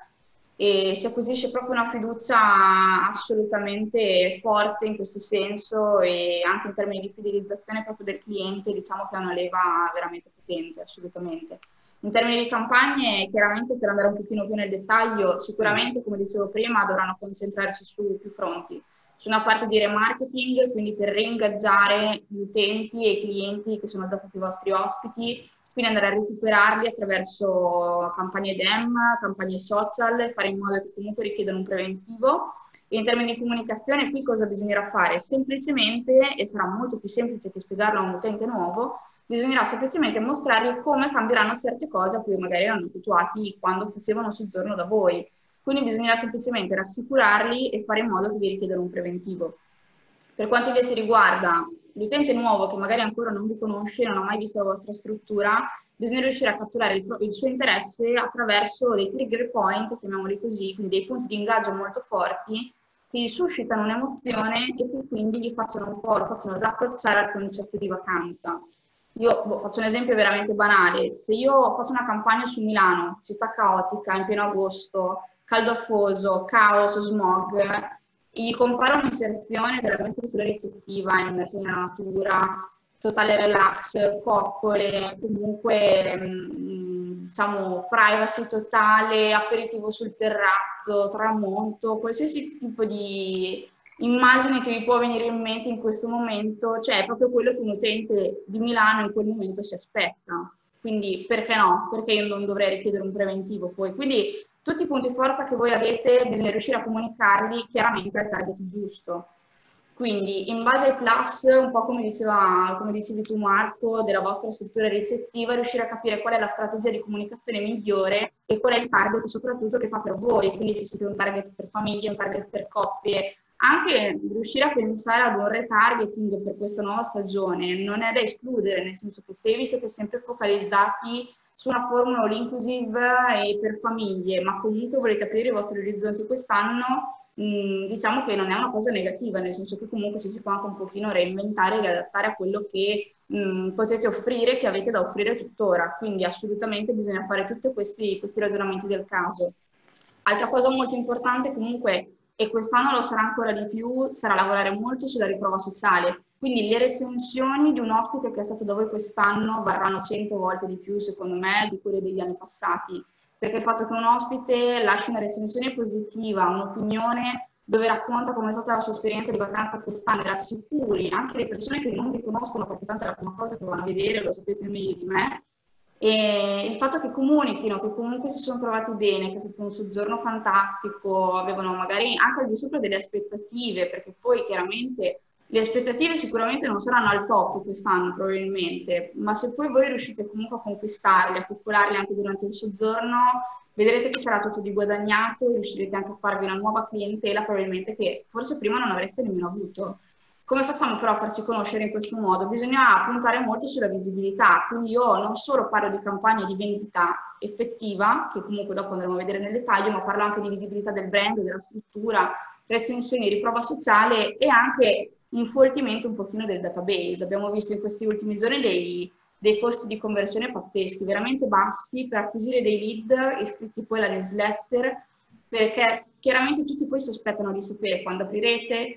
S2: e si acquisisce proprio una fiducia assolutamente forte in questo senso e anche in termini di fidelizzazione proprio del cliente, diciamo che è una leva veramente potente, assolutamente. In termini di campagne, chiaramente per andare un pochino più nel dettaglio, sicuramente, come dicevo prima, dovranno concentrarsi su più fronti. Su una parte di remarketing, quindi per reingaggiare gli utenti e i clienti che sono già stati i vostri ospiti, quindi andare a recuperarli attraverso campagne D E M, campagne social, fare in modo che comunque richiedano un preventivo. E in termini di comunicazione, qui cosa bisognerà fare? Semplicemente, e sarà molto più semplice che spiegarlo a un utente nuovo, bisognerà semplicemente mostrargli come cambieranno certe cose a cui magari erano abituati quando facevano soggiorno da voi. Quindi bisognerà semplicemente rassicurarli e fare in modo che vi richiedano un preventivo. Per quanto invece riguarda l'utente nuovo che magari ancora non vi conosce, non ha mai visto la vostra struttura, bisogna riuscire a catturare il, il suo interesse attraverso dei trigger point, chiamiamoli così, quindi dei punti di ingaggio molto forti che gli suscitano un'emozione e che quindi gli facciano un po', lo facciano già approcciare al concetto di vacanza. Io boh, faccio un esempio veramente banale: se io faccio una campagna su Milano, città caotica, in pieno agosto, caldo afoso, caos, smog, gli comparo un'inserzione della mia struttura ricettiva in nella natura, totale relax, coccole, comunque mh, diciamo privacy totale, aperitivo sul terrazzo, tramonto, qualsiasi tipo di immagine che vi può venire in mente in questo momento, cioè è proprio quello che un utente di Milano in quel momento si aspetta. Quindi perché no? Perché io non dovrei richiedere un preventivo poi? Quindi tutti i punti di forza che voi avete bisogna riuscire a comunicarli chiaramente al target giusto. Quindi in base ai plus, un po' come, diceva, come dicevi tu Marco, della vostra struttura ricettiva, riuscire a capire qual è la strategia di comunicazione migliore e qual è il target soprattutto che fa per voi. Quindi se siete un target per famiglie, un target per coppie, anche riuscire a pensare ad un retargeting per questa nuova stagione non è da escludere, nel senso che se vi siete sempre focalizzati su una formula all inclusive e per famiglie, ma comunque volete aprire i vostri orizzonti quest'anno, mh, diciamo che non è una cosa negativa, nel senso che comunque ci si può anche un pochino reinventare e riadattare a quello che mh, potete offrire, che avete da offrire tuttora. Quindi assolutamente bisogna fare tutti questi, questi ragionamenti del caso. Altra cosa molto importante comunque e quest'anno lo sarà ancora di più, sarà lavorare molto sulla riprova sociale. Quindi le recensioni di un ospite che è stato da voi quest'anno varranno cento volte di più, secondo me, di quelle degli anni passati, perché il fatto che un ospite lasci una recensione positiva, un'opinione dove racconta come è stata la sua esperienza di vacanza quest'anno, e rassicuri anche le persone che non vi conoscono, perché tanto è la prima cosa che vanno a vedere, lo sapete meglio di me, e il fatto che comunichino, che comunque si sono trovati bene, che è stato un soggiorno fantastico, avevano magari anche al di sopra delle aspettative, perché poi chiaramente le aspettative sicuramente non saranno al top quest'anno probabilmente, ma se poi voi riuscite comunque a conquistarle, a coccolarle anche durante il soggiorno, vedrete che sarà tutto di guadagnato e riuscirete anche a farvi una nuova clientela probabilmente che forse prima non avreste nemmeno avuto. Come facciamo però a farci conoscere in questo modo? Bisogna puntare molto sulla visibilità, quindi io non solo parlo di campagna di vendita effettiva, che comunque dopo andremo a vedere nel dettaglio, ma parlo anche di visibilità del brand, della struttura, recensioni, riprova sociale e anche infoltimento un pochino del database. Abbiamo visto in questi ultimi giorni dei, dei costi di conversione pazzeschi, veramente bassi per acquisire dei lead iscritti poi alla newsletter, perché chiaramente tutti poi si aspettano di sapere quando aprirete,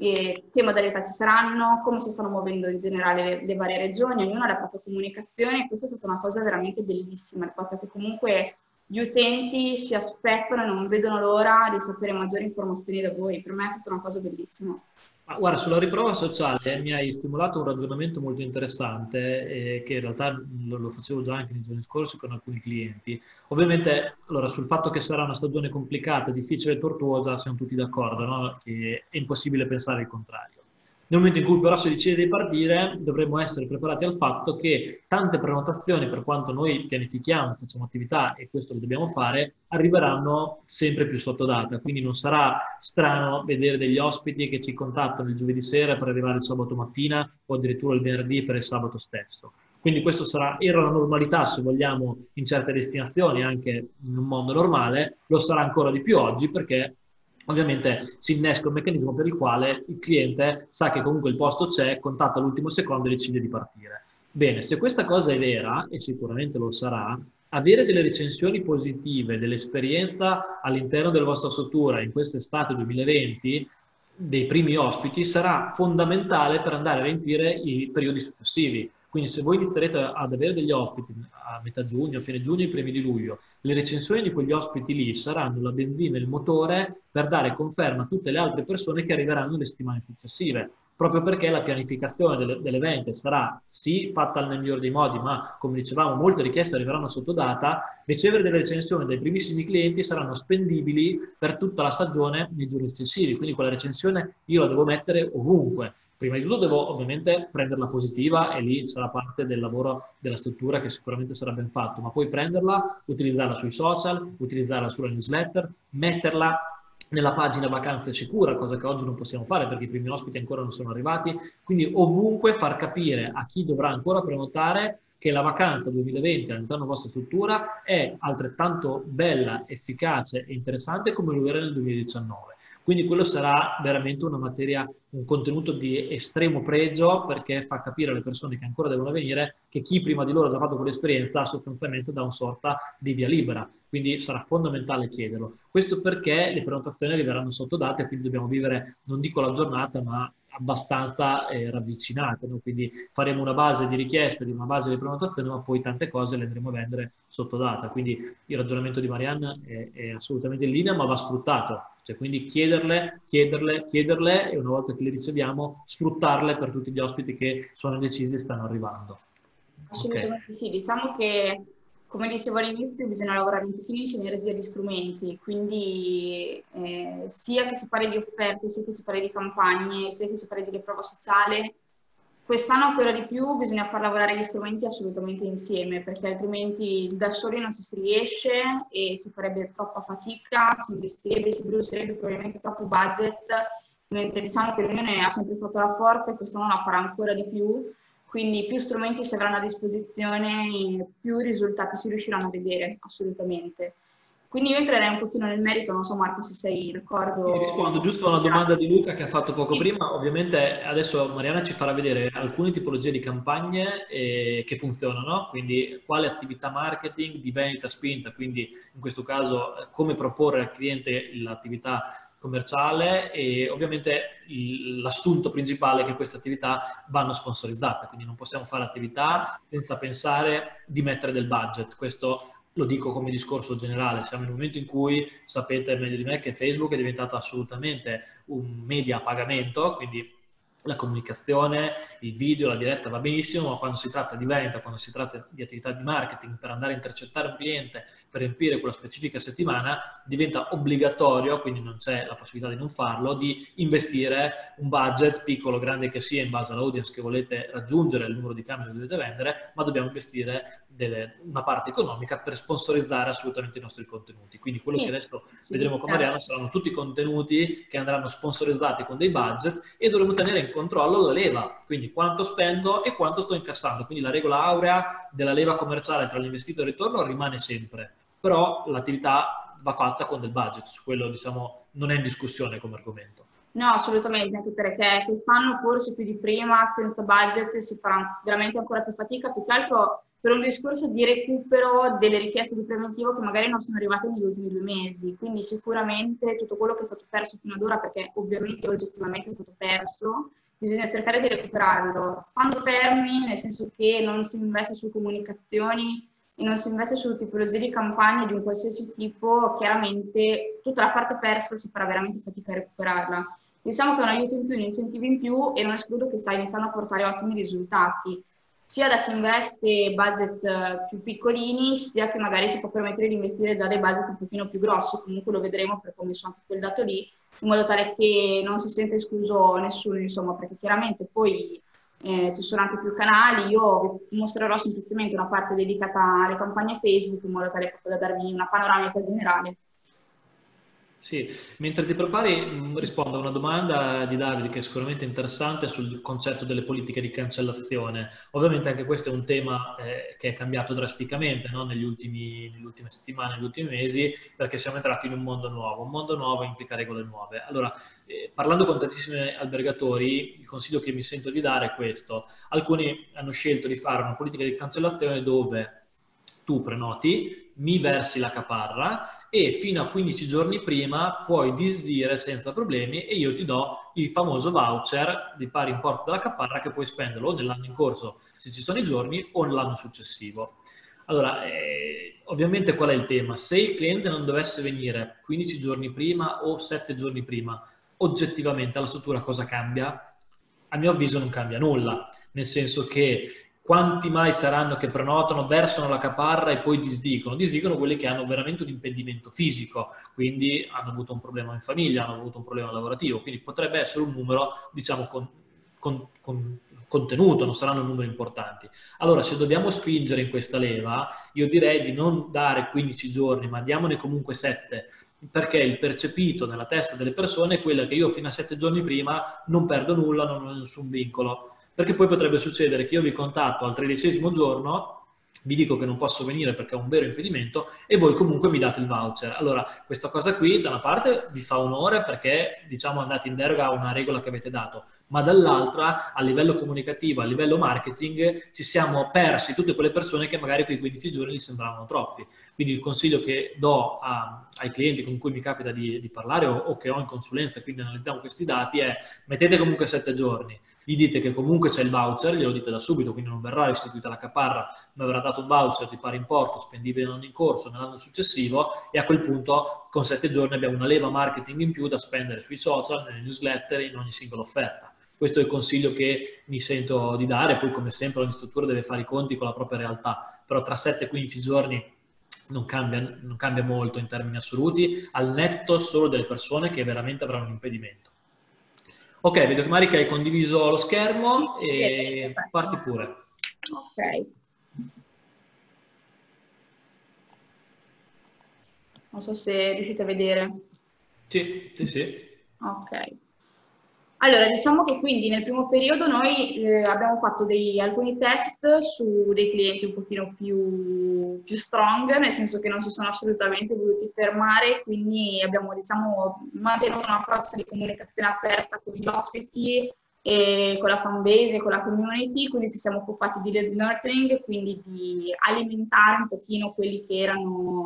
S2: e che modalità ci saranno, come si stanno muovendo in generale le, le varie regioni, ognuno ha la propria comunicazione, e questa è stata una cosa veramente bellissima, il fatto che comunque gli utenti si aspettano e non vedono l'ora di sapere maggiori informazioni da voi. Per me è stata una cosa bellissima.
S1: Ma guarda, sulla riprova sociale mi hai stimolato un ragionamento molto interessante, eh, che in realtà lo, lo facevo già anche nei giorni scorsi con alcuni clienti. Ovviamente, allora, sul fatto che sarà una stagione complicata, difficile e tortuosa, siamo tutti d'accordo, no? Che è impossibile pensare il contrario. Nel momento in cui però si decide di partire, dovremmo essere preparati al fatto che tante prenotazioni, per quanto noi pianifichiamo, facciamo attività e questo lo dobbiamo fare, arriveranno sempre più sotto data. Quindi non sarà strano vedere degli ospiti che ci contattano il giovedì sera per arrivare il sabato mattina o addirittura il venerdì per il sabato stesso. Quindi questo sarà, era la normalità, se vogliamo, in certe destinazioni, anche in un mondo normale, lo sarà ancora di più oggi perché ovviamente si innesca un meccanismo per il quale il cliente sa che comunque il posto c'è, contatta all'ultimo secondo e decide di partire. Bene, se questa cosa è vera, e sicuramente lo sarà, avere delle recensioni positive dell'esperienza all'interno della vostra struttura in quest'estate duemilaventi dei primi ospiti sarà fondamentale per andare a riempire i periodi successivi. Quindi se voi inizierete ad avere degli ospiti a metà giugno, a fine giugno, i primi di luglio, le recensioni di quegli ospiti lì saranno la benzina e il motore per dare conferma a tutte le altre persone che arriveranno nelle settimane successive, proprio perché la pianificazione dell'evento sarà sì fatta nel migliore dei modi, ma come dicevamo molte richieste arriveranno sotto data, ricevere delle recensioni dai primissimi clienti saranno spendibili per tutta la stagione nei giorni successivi, quindi quella recensione io la devo mettere ovunque. Prima di tutto devo ovviamente prenderla positiva e lì sarà parte del lavoro della struttura che sicuramente sarà ben fatto, ma poi prenderla, utilizzarla sui social, utilizzarla sulla newsletter, metterla nella pagina vacanze sicura, cosa che oggi non possiamo fare perché i primi ospiti ancora non sono arrivati, quindi ovunque far capire a chi dovrà ancora prenotare che la vacanza duemilaventi all'interno della vostra struttura è altrettanto bella, efficace e interessante come lo era nel duemiladiciannove. Quindi quello sarà veramente una materia, un contenuto di estremo pregio perché fa capire alle persone che ancora devono venire che chi prima di loro ha già fatto quell'esperienza sostanzialmente dà una sorta di via libera. Quindi sarà fondamentale chiederlo. Questo perché le prenotazioni arriveranno sotto data e quindi dobbiamo vivere, non dico la giornata, ma abbastanza eh, ravvicinate, no? Quindi faremo una base di richieste, di una base di prenotazione, ma poi tante cose le andremo a vendere sotto data. Quindi il ragionamento di Marianne è, è assolutamente in linea, ma va sfruttato. Cioè, quindi chiederle, chiederle, chiederle e una volta che le riceviamo, sfruttarle per tutti gli ospiti che sono indecisi e stanno arrivando.
S2: Assolutamente okay. Sì, diciamo che come dicevo all'inizio bisogna lavorare un pochino in sinergia di strumenti, quindi eh, sia che si parli di offerte, sia che si parli di campagne, sia che si parli di riprova sociale, quest'anno ancora di più bisogna far lavorare gli strumenti assolutamente insieme, perché altrimenti da soli non ci si riesce e si farebbe troppa fatica, si investirebbe, si brucerebbe probabilmente troppo budget, mentre diciamo che l'Unione ha sempre fatto la forza e quest'anno la farà ancora di più. Quindi più strumenti si avranno a disposizione, più risultati si riusciranno a vedere, assolutamente. Quindi io entrerei un pochino nel merito, non so Marco se sei d'accordo.
S1: Io rispondo giusto a una domanda di Luca che ha fatto poco prima. Ovviamente adesso Mariana ci farà vedere alcune tipologie di campagne eh, che funzionano, quindi quale attività marketing di vendita spinta, quindi in questo caso come proporre al cliente l'attività commerciale e ovviamente l'assunto principale è che queste attività vanno sponsorizzate, quindi non possiamo fare attività senza pensare di mettere del budget. Questo lo dico come discorso generale, siamo in un momento in cui sapete meglio di me che Facebook è diventato assolutamente un media a pagamento, quindi la comunicazione, il video, la diretta va benissimo, ma quando si tratta di vendita, quando si tratta di attività di marketing per andare a intercettare un cliente, per riempire quella specifica settimana, diventa obbligatorio, quindi non c'è la possibilità di non farlo, di investire un budget, piccolo o grande che sia, in base all'audience che volete raggiungere, il numero di camere che dovete vendere, ma dobbiamo investire delle, una parte economica per sponsorizzare assolutamente i nostri contenuti. Quindi quello che adesso vedremo con Mariana saranno tutti contenuti che andranno sponsorizzati con dei budget e dovremo tenere in controllo la leva, quindi quanto spendo e quanto sto incassando. Quindi la regola aurea della leva commerciale tra l'investito e il ritorno rimane sempre, però l'attività va fatta con del budget, su quello diciamo non è in discussione come argomento.
S2: No, assolutamente, anche perché quest'anno forse più di prima senza budget si farà veramente ancora più fatica, più che altro per un discorso di recupero delle richieste di preventivo che magari non sono arrivate negli ultimi due mesi, quindi sicuramente tutto quello che è stato perso fino ad ora, perché ovviamente oggettivamente è stato perso, bisogna cercare di recuperarlo, stando fermi, nel senso che non si investe su comunicazioni e non si investe su tipologie di campagne di un qualsiasi tipo, chiaramente tutta la parte persa si farà veramente fatica a recuperarla. Diciamo che è un aiuto in più, un incentivo in più e non escludo che sta iniziando a portare ottimi risultati, sia da chi investe budget più piccolini, sia che magari si può permettere di investire già dei budget un pochino più grossi, comunque lo vedremo perché ho messo anche quel dato lì, in modo tale che non si sente escluso nessuno, insomma, perché chiaramente poi eh, ci sono anche più canali, io vi mostrerò semplicemente una parte dedicata alle campagne Facebook, in modo tale proprio da darvi una panoramica generale.
S1: Sì, mentre ti prepari rispondo a una domanda di Davide che è sicuramente interessante sul concetto delle politiche di cancellazione. Ovviamente anche questo è un tema eh, che è cambiato drasticamente, no? negli ultimi, nelle ultime settimane, negli ultimi mesi, perché siamo entrati in un mondo nuovo. Un mondo nuovo implica regole nuove. Allora, eh, parlando con tantissimi albergatori, il consiglio che mi sento di dare è questo. Alcuni hanno scelto di fare una politica di cancellazione dove tu prenoti, mi versi la caparra e fino a quindici giorni prima puoi disdire senza problemi e io ti do il famoso voucher di pari importo della caparra che puoi spenderlo o nell'anno in corso se ci sono i giorni o nell'anno successivo. Allora, eh, ovviamente qual è il tema? Se il cliente non dovesse venire quindici giorni prima o sette giorni prima, oggettivamente alla struttura cosa cambia? A mio avviso non cambia nulla, nel senso che quanti mai saranno che prenotano, versano la caparra e poi disdicono? Disdicono quelli che hanno veramente un impedimento fisico, quindi hanno avuto un problema in famiglia, hanno avuto un problema lavorativo, quindi potrebbe essere un numero, diciamo, con, con, con contenuto, non saranno numeri importanti. Allora, se dobbiamo spingere in questa leva, io direi di non dare quindici giorni, ma diamone comunque sette, perché il percepito nella testa delle persone è quello che io fino a sette giorni prima non perdo nulla, non ho nessun vincolo. Perché poi potrebbe succedere che io vi contatto al tredicesimo giorno, vi dico che non posso venire perché ho un vero impedimento e voi comunque mi date il voucher. Allora, questa cosa qui da una parte vi fa onore perché, diciamo, andate in deroga a una regola che avete dato, ma dall'altra, a livello comunicativo, a livello marketing, ci siamo persi tutte quelle persone che magari quei quindici giorni gli sembravano troppi. Quindi il consiglio che do a, ai clienti con cui mi capita di, di parlare o, o che ho in consulenza, quindi analizziamo questi dati, è mettete comunque sette giorni. Gli dite che comunque c'è il voucher, glielo dite da subito, quindi non verrà restituita la caparra, ma verrà dato un voucher di pari importo, spendibile nell'anno in corso, nell'anno successivo, e a quel punto con sette giorni abbiamo una leva marketing in più da spendere sui social, nelle newsletter, in ogni singola offerta. Questo è il consiglio che mi sento di dare, poi come sempre ogni struttura deve fare i conti con la propria realtà, però tra sette e quindici giorni non cambia, non cambia molto in termini assoluti, al netto solo delle persone che veramente avranno un impedimento. Ok, vedo che Marica hai condiviso lo schermo e parti pure.
S2: Ok. Non so se riuscite a vedere.
S1: Sì, sì, sì.
S2: Ok. Allora, diciamo che quindi nel primo periodo noi eh, abbiamo fatto dei, alcuni test su dei clienti un pochino più, più strong, nel senso che non si sono assolutamente voluti fermare, quindi abbiamo, diciamo, mantenuto un approccio di comunicazione aperta con gli ospiti e con la fanbase e con la community, quindi ci siamo occupati di lead nurturing, quindi di alimentare un pochino quelli che erano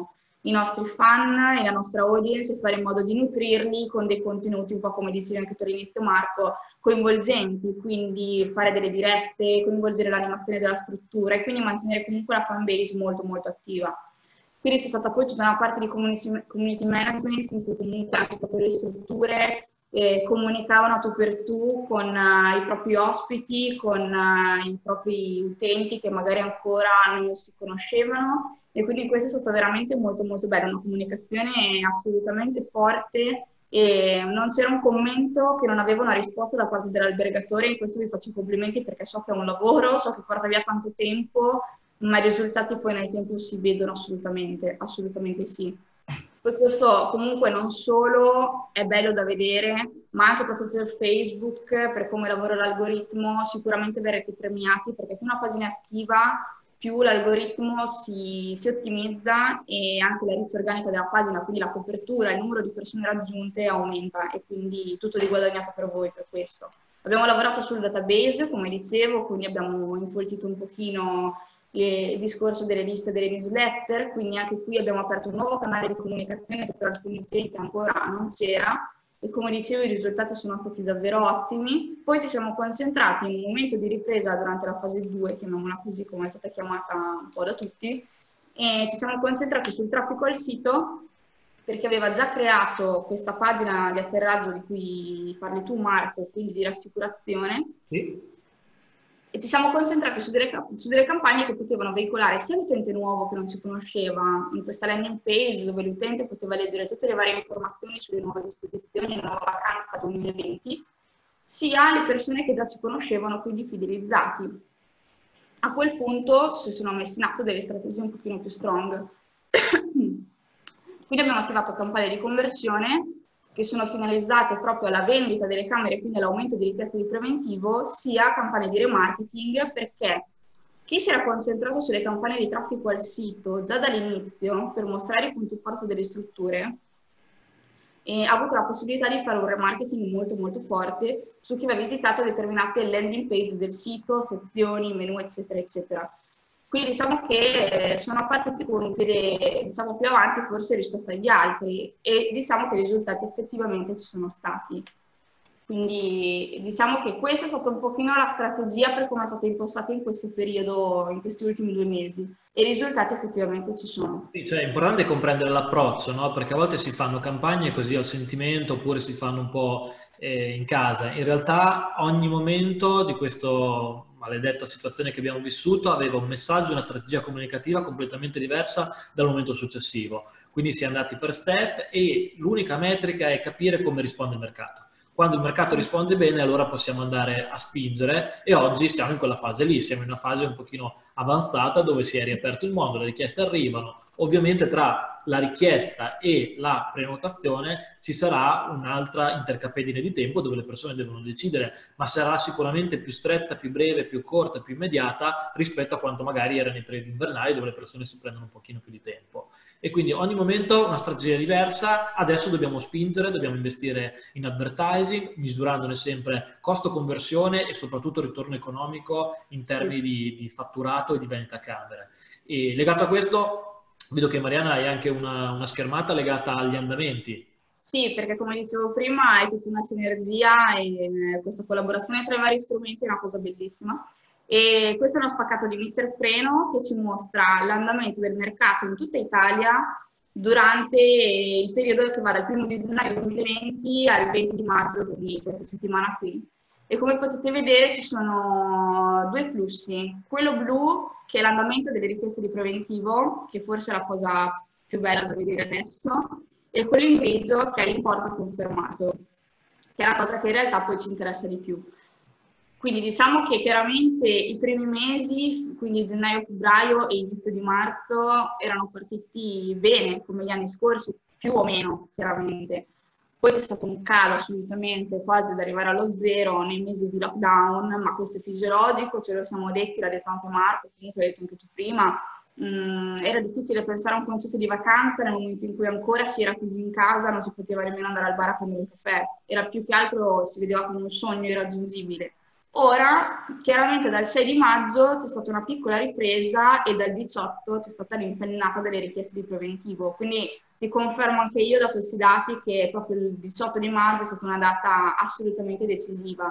S2: i nostri fan e la nostra audience e fare in modo di nutrirli con dei contenuti, un po' come dicevi anche tu all'inizio Marco, coinvolgenti, quindi fare delle dirette, coinvolgere l'animazione della struttura e quindi mantenere comunque la fan base molto molto attiva. Quindi c'è stata poi tutta una parte di community, community management in cui comunque anche proprio le strutture eh, comunicavano a tu per tu con uh, i propri ospiti, con uh, i propri utenti che magari ancora non si conoscevano e quindi questo è stato veramente molto molto bello, una comunicazione assolutamente forte e non c'era un commento che non aveva una risposta da parte dell'albergatore e in questo vi faccio i complimenti perché so che è un lavoro, so che porta via tanto tempo, ma i risultati poi nel tempo si vedono assolutamente, assolutamente sì. Poi questo comunque non solo è bello da vedere, ma anche proprio per Facebook, per come lavora l'algoritmo, sicuramente verrete premiati perché più una pagina è attiva, più l'algoritmo si, si ottimizza e anche la reach organica della pagina, quindi la copertura, il numero di persone raggiunte aumenta e quindi tutto di guadagnato per voi per questo. Abbiamo lavorato sul database, come dicevo, quindi abbiamo infoltito un pochino il discorso delle liste delle newsletter, quindi anche qui abbiamo aperto un nuovo canale di comunicazione che per alcuni utenti ancora non c'era e come dicevo i risultati sono stati davvero ottimi. Poi ci siamo concentrati in un momento di ripresa durante la fase due, chiamiamola così come è stata chiamata un po' da tutti, e ci siamo concentrati sul traffico al sito perché aveva già creato questa pagina di atterraggio di cui parli tu Marco, quindi di rassicurazione. Sì. E ci siamo concentrati su delle, su delle campagne che potevano veicolare sia l'utente nuovo che non si conosceva in questa landing page dove l'utente poteva leggere tutte le varie informazioni sulle nuove disposizioni, la nuova vacanza duemilaventi, sia le persone che già ci conoscevano, quindi fidelizzati. A quel punto si sono messi in atto delle strategie un pochino più strong. Quindi abbiamo attivato campagne di conversione che sono finalizzate proprio alla vendita delle camere e quindi all'aumento di richieste di preventivo, sia campagne di remarketing, perché chi si era concentrato sulle campagne di traffico al sito già dall'inizio per mostrare i punti forti delle strutture e ha avuto la possibilità di fare un remarketing molto molto forte su chi aveva visitato determinate landing page del sito, sezioni, menu eccetera eccetera. Quindi diciamo che sono partiti con un piede diciamo, più avanti forse rispetto agli altri e diciamo che i risultati effettivamente ci sono stati. Quindi diciamo che questa è stata un pochino la strategia per come è stata impostata in questo periodo, in questi ultimi due mesi e i risultati effettivamente ci sono.
S1: Sì, cioè è importante comprendere l'approccio, no? Perché a volte si fanno campagne così al sentimento oppure si fanno un po' eh, in casa. In realtà ogni momento di questa maledetta situazione che abbiamo vissuto aveva un messaggio, una strategia comunicativa completamente diversa dal momento successivo. Quindi si è andati per step e l'unica metrica è capire come risponde il mercato. Quando il mercato risponde bene, allora possiamo andare a spingere e oggi siamo in quella fase lì, siamo in una fase un pochino avanzata dove si è riaperto il mondo, le richieste arrivano. Ovviamente tra la richiesta e la prenotazione ci sarà un'altra intercapedine di tempo dove le persone devono decidere, ma sarà sicuramente più stretta, più breve, più corta, più immediata rispetto a quanto magari era nei periodi invernali dove le persone si prendono un pochino più di tempo. E quindi ogni momento una strategia diversa, adesso dobbiamo spingere, dobbiamo investire in advertising, misurandone sempre costo conversione e soprattutto ritorno economico in termini di, di fatturato e di vendita camere. E legato a questo, vedo che Mariana hai anche una, una schermata legata agli andamenti.
S2: Sì, perché come dicevo prima è tutta una sinergia e questa collaborazione tra i vari strumenti è una cosa bellissima. E questo è uno spaccato di mister Preno che ci mostra l'andamento del mercato in tutta Italia durante il periodo che va dal primo di gennaio duemilaventi al venti di maggio di questa settimana qui. E come potete vedere ci sono due flussi. Quello blu, che è l'andamento delle richieste di preventivo, che forse è la cosa più bella da vedere adesso, e quello in grigio, che è l'importo confermato, che è la cosa che in realtà poi ci interessa di più. Quindi diciamo che chiaramente i primi mesi, quindi gennaio-febbraio e inizio di marzo, erano partiti bene, come gli anni scorsi, più o meno, chiaramente. Poi c'è stato un calo assolutamente, quasi ad arrivare allo zero nei mesi di lockdown, ma questo è fisiologico, ce lo siamo detti, l'ha detto anche Marco, comunque l'hai detto anche tu prima. Mm, era difficile pensare a un concetto di vacanza nel momento in cui ancora si era chiusi in casa, non si poteva nemmeno andare al bar a prendere un caffè. Era più che altro, si vedeva come un sogno irraggiungibile. Ora, chiaramente dal sei di maggio c'è stata una piccola ripresa e dal diciotto c'è stata l'impennata delle richieste di preventivo, quindi ti confermo anche io da questi dati che proprio il diciotto di maggio è stata una data assolutamente decisiva,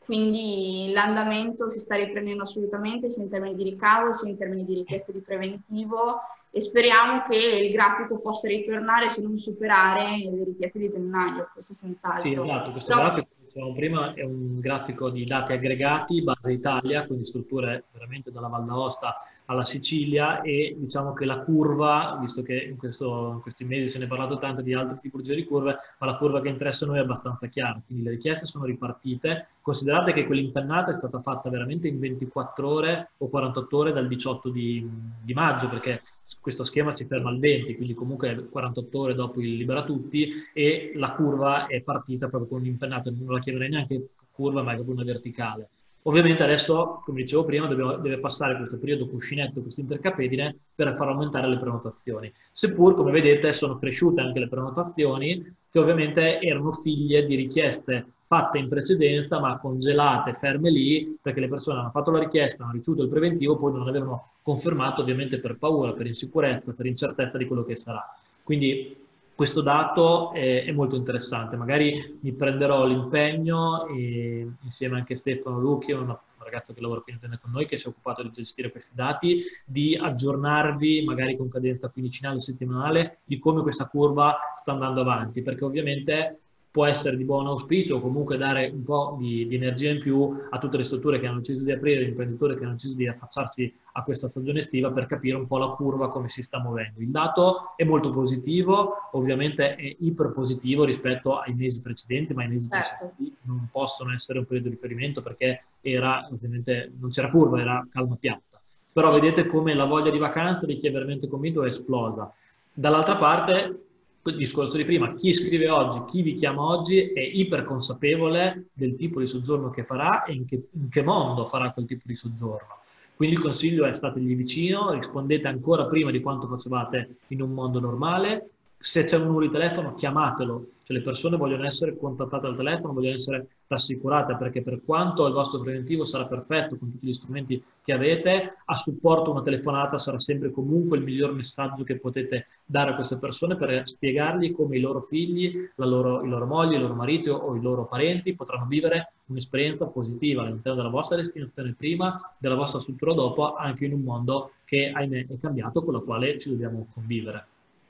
S2: quindi l'andamento si sta riprendendo assolutamente sia in termini di ricavo sia in termini di richieste di preventivo e speriamo che il grafico possa ritornare se non superare le richieste di gennaio, questo senz'altro.
S1: Sì, esatto, questo
S2: Però...
S1: grafico, come dicevamo prima, è un grafico di dati aggregati, base Italia, quindi strutture veramente dalla Val d'Aosta alla Sicilia, e diciamo che la curva, visto che in, questo, in questi mesi se ne è parlato tanto di altre tipologie di curve, ma la curva che interessa a noi è abbastanza chiara, quindi le richieste sono ripartite. Considerate che quell'impennata è stata fatta veramente in ventiquattro ore o quarantotto ore dal diciotto di, di maggio, perché questo schema si ferma al venti, quindi comunque quarantotto ore dopo il Libera Tutti, e la curva è partita proprio con un'impennata, non la chiamerei neanche curva, ma è proprio una verticale. Ovviamente adesso, come dicevo prima, deve, deve passare questo periodo cuscinetto, questo intercapedine, per far aumentare le prenotazioni. Seppur, come vedete, sono cresciute anche le prenotazioni, che ovviamente erano figlie di richieste fatte in precedenza, ma congelate, ferme lì, perché le persone hanno fatto la richiesta, hanno ricevuto il preventivo, poi non avevano confermato, ovviamente per paura, per insicurezza, per incertezza di quello che sarà. Quindi questo dato è, è molto interessante. Magari mi prenderò l'impegno, e, insieme anche a Stefano Lucchi, una ragazza che lavora qui in azienda con noi, che si è occupato di gestire questi dati, di aggiornarvi magari con cadenza quindicinale o settimanale di come questa curva sta andando avanti, perché ovviamente può essere di buon auspicio o comunque dare un po' di, di energia in più a tutte le strutture che hanno deciso di aprire, gli imprenditori che hanno deciso di affacciarsi a questa stagione estiva, per capire un po' la curva come si sta muovendo. Il dato è molto positivo, ovviamente è iper positivo rispetto ai mesi precedenti, ma i mesi
S2: Certo.
S1: precedenti non possono essere un periodo di riferimento perché era, ovviamente non c'era curva, era calma piatta. Però
S2: Sì.
S1: vedete come la voglia di vacanza di chi è veramente convinto è esplosa. Dall'altra parte, il discorso di prima, chi scrive oggi, chi vi chiama oggi è iper consapevole del tipo di soggiorno che farà e in che, in che mondo farà quel tipo di soggiorno. Quindi il consiglio è: stategli vicino, rispondete ancora prima di quanto facevate in un mondo normale. Se c'è un numero di telefono, chiamatelo. Cioè, le persone vogliono essere contattate al telefono, vogliono essere rassicurate, perché per quanto il vostro preventivo sarà perfetto con tutti gli strumenti che avete, a supporto una telefonata sarà sempre comunque il miglior messaggio che potete dare a queste persone, per spiegargli come i loro figli, la loro, i loro mogli, il loro marito o i loro parenti potranno vivere un'esperienza positiva all'interno della vostra destinazione prima, della vostra struttura dopo, anche in un mondo che, ahimè, è cambiato, con la quale ci dobbiamo convivere.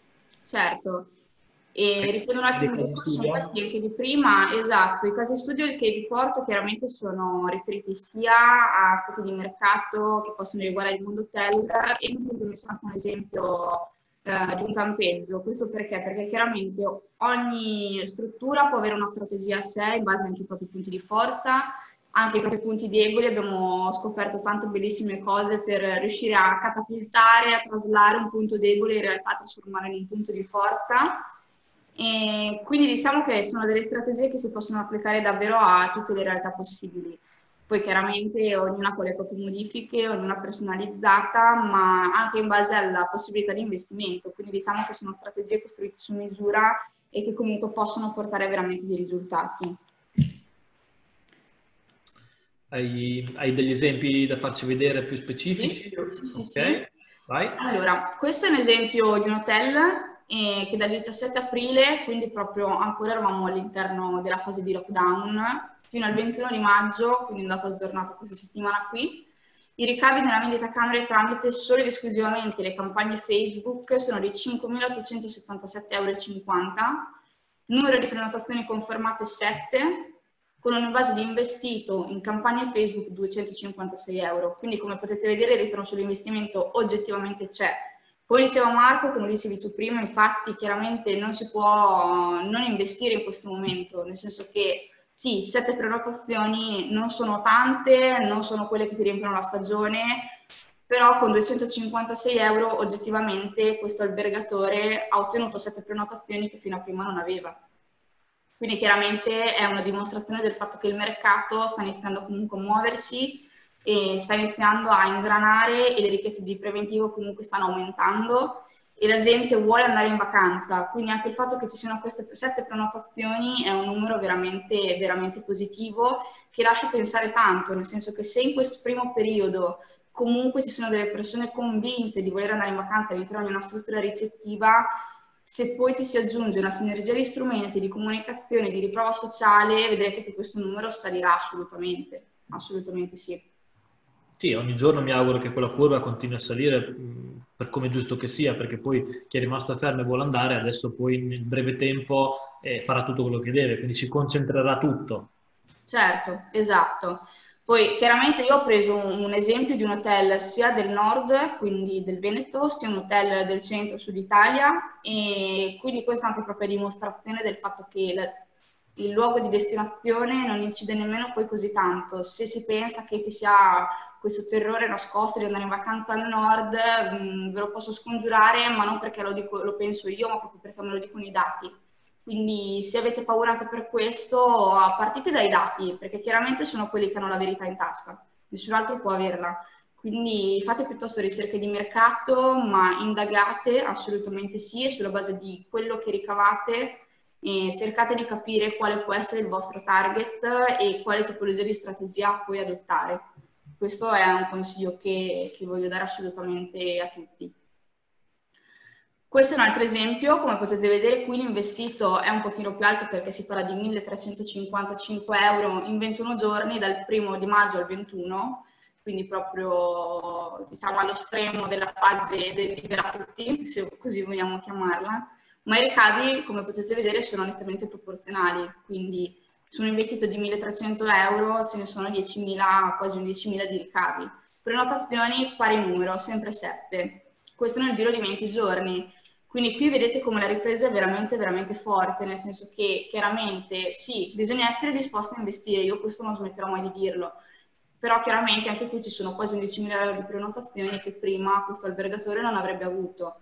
S2: Certo, e riprendo un attimo il
S1: Dei casi
S2: discorso
S1: studio?
S2: infatti anche di prima, esatto, i casi studio che vi porto chiaramente sono riferiti sia a fatti di mercato che possono riguardare il mondo hotel, e non ho messo anche un esempio eh, di un campeggio. Questo perché? Perché chiaramente ogni struttura può avere una strategia a sé in base anche ai propri punti di forza, anche i propri punti deboli. Abbiamo scoperto tante bellissime cose per riuscire a catapultare, a traslare un punto debole in realtà trasformare in un punto di forza. E quindi diciamo che sono delle strategie che si possono applicare davvero a tutte le realtà possibili. Poi chiaramente ognuna con le proprie modifiche, ognuna personalizzata, ma anche in base alla possibilità di investimento. Quindi diciamo che sono strategie costruite su misura e che comunque possono portare veramente dei risultati.
S1: Hai, hai degli esempi da farci vedere più specifici?
S2: Sì, sì, sì,
S1: Ok,
S2: sì.
S1: vai.
S2: Allora, questo è un esempio di un hotel eh, che dal diciassette aprile, quindi proprio ancora eravamo all'interno della fase di lockdown, fino al ventuno di maggio, quindi è andato aggiornato questa settimana qui. I ricavi nella vendita camere tramite solo ed esclusivamente le campagne Facebook sono di cinquemilaottocentosettantasette virgola cinquanta euro, numero di prenotazioni confermate sette, con un base di investito in campagne Facebook duecentocinquantasei euro. Quindi, come potete vedere, il ritorno sull'investimento oggettivamente c'è. Come diceva Marco, come dicevi tu prima, infatti chiaramente non si può non investire in questo momento, nel senso che sì, sette prenotazioni non sono tante, non sono quelle che ti riempiono la stagione, però con duecentocinquantasei euro oggettivamente questo albergatore ha ottenuto sette prenotazioni che fino a prima non aveva. Quindi chiaramente è una dimostrazione del fatto che il mercato sta iniziando comunque a muoversi e sta iniziando a ingranare, e le richieste di preventivo comunque stanno aumentando, e la gente vuole andare in vacanza, quindi anche il fatto che ci siano queste sette prenotazioni è un numero veramente, veramente positivo, che lascia pensare tanto, nel senso che se in questo primo periodo comunque ci sono delle persone convinte di voler andare in vacanza all'interno di una struttura ricettiva, se poi ci si aggiunge una sinergia di strumenti, di comunicazione, di riprova sociale, vedrete che questo numero salirà assolutamente, assolutamente sì.
S1: Sì, ogni giorno mi auguro che quella curva continui a salire mh, per come è giusto che sia, perché poi chi è rimasto fermo e vuole andare, adesso poi nel breve tempo eh, farà tutto quello che deve, quindi si concentrerà tutto.
S2: Certo, esatto. Poi chiaramente io ho preso un, un esempio di un hotel sia del nord, quindi del Veneto, sia un hotel del centro-sud Italia, e quindi questa è anche proprio dimostrazione del fatto che la, il luogo di destinazione non incide nemmeno poi così tanto. Se si pensa che ci sia questo terrore nascosto di andare in vacanza al nord, mh, ve lo posso scongiurare, ma non perché lo, dico, lo penso io, ma proprio perché me lo dicono i dati. Quindi se avete paura anche per questo, partite dai dati, perché chiaramente sono quelli che hanno la verità in tasca, nessun altro può averla. Quindi fate piuttosto ricerche di mercato, ma indagate assolutamente sì, e sulla base di quello che ricavate e cercate di capire quale può essere il vostro target e quale tipologia di strategia puoi adottare. Questo è un consiglio che, che voglio dare assolutamente a tutti. Questo è un altro esempio, come potete vedere qui l'investito è un pochino più alto perché si parla di milletrecentocinquantacinque euro in ventuno giorni dal primo di maggio al ventuno, quindi proprio diciamo allo stremo della fase del libera tutti, se così vogliamo chiamarla, ma i ricavi come potete vedere sono nettamente proporzionali, quindi su un investito di milletrecento euro ce ne sono diecimila, quasi undicimila di ricavi. Prenotazioni pari numero, sempre sette, questo nel giro di venti giorni. Quindi qui vedete come la ripresa è veramente, veramente forte, nel senso che chiaramente sì, bisogna essere disposti a investire, io questo non smetterò mai di dirlo, però chiaramente anche qui ci sono quasi undicimila euro di prenotazioni che prima questo albergatore non avrebbe avuto.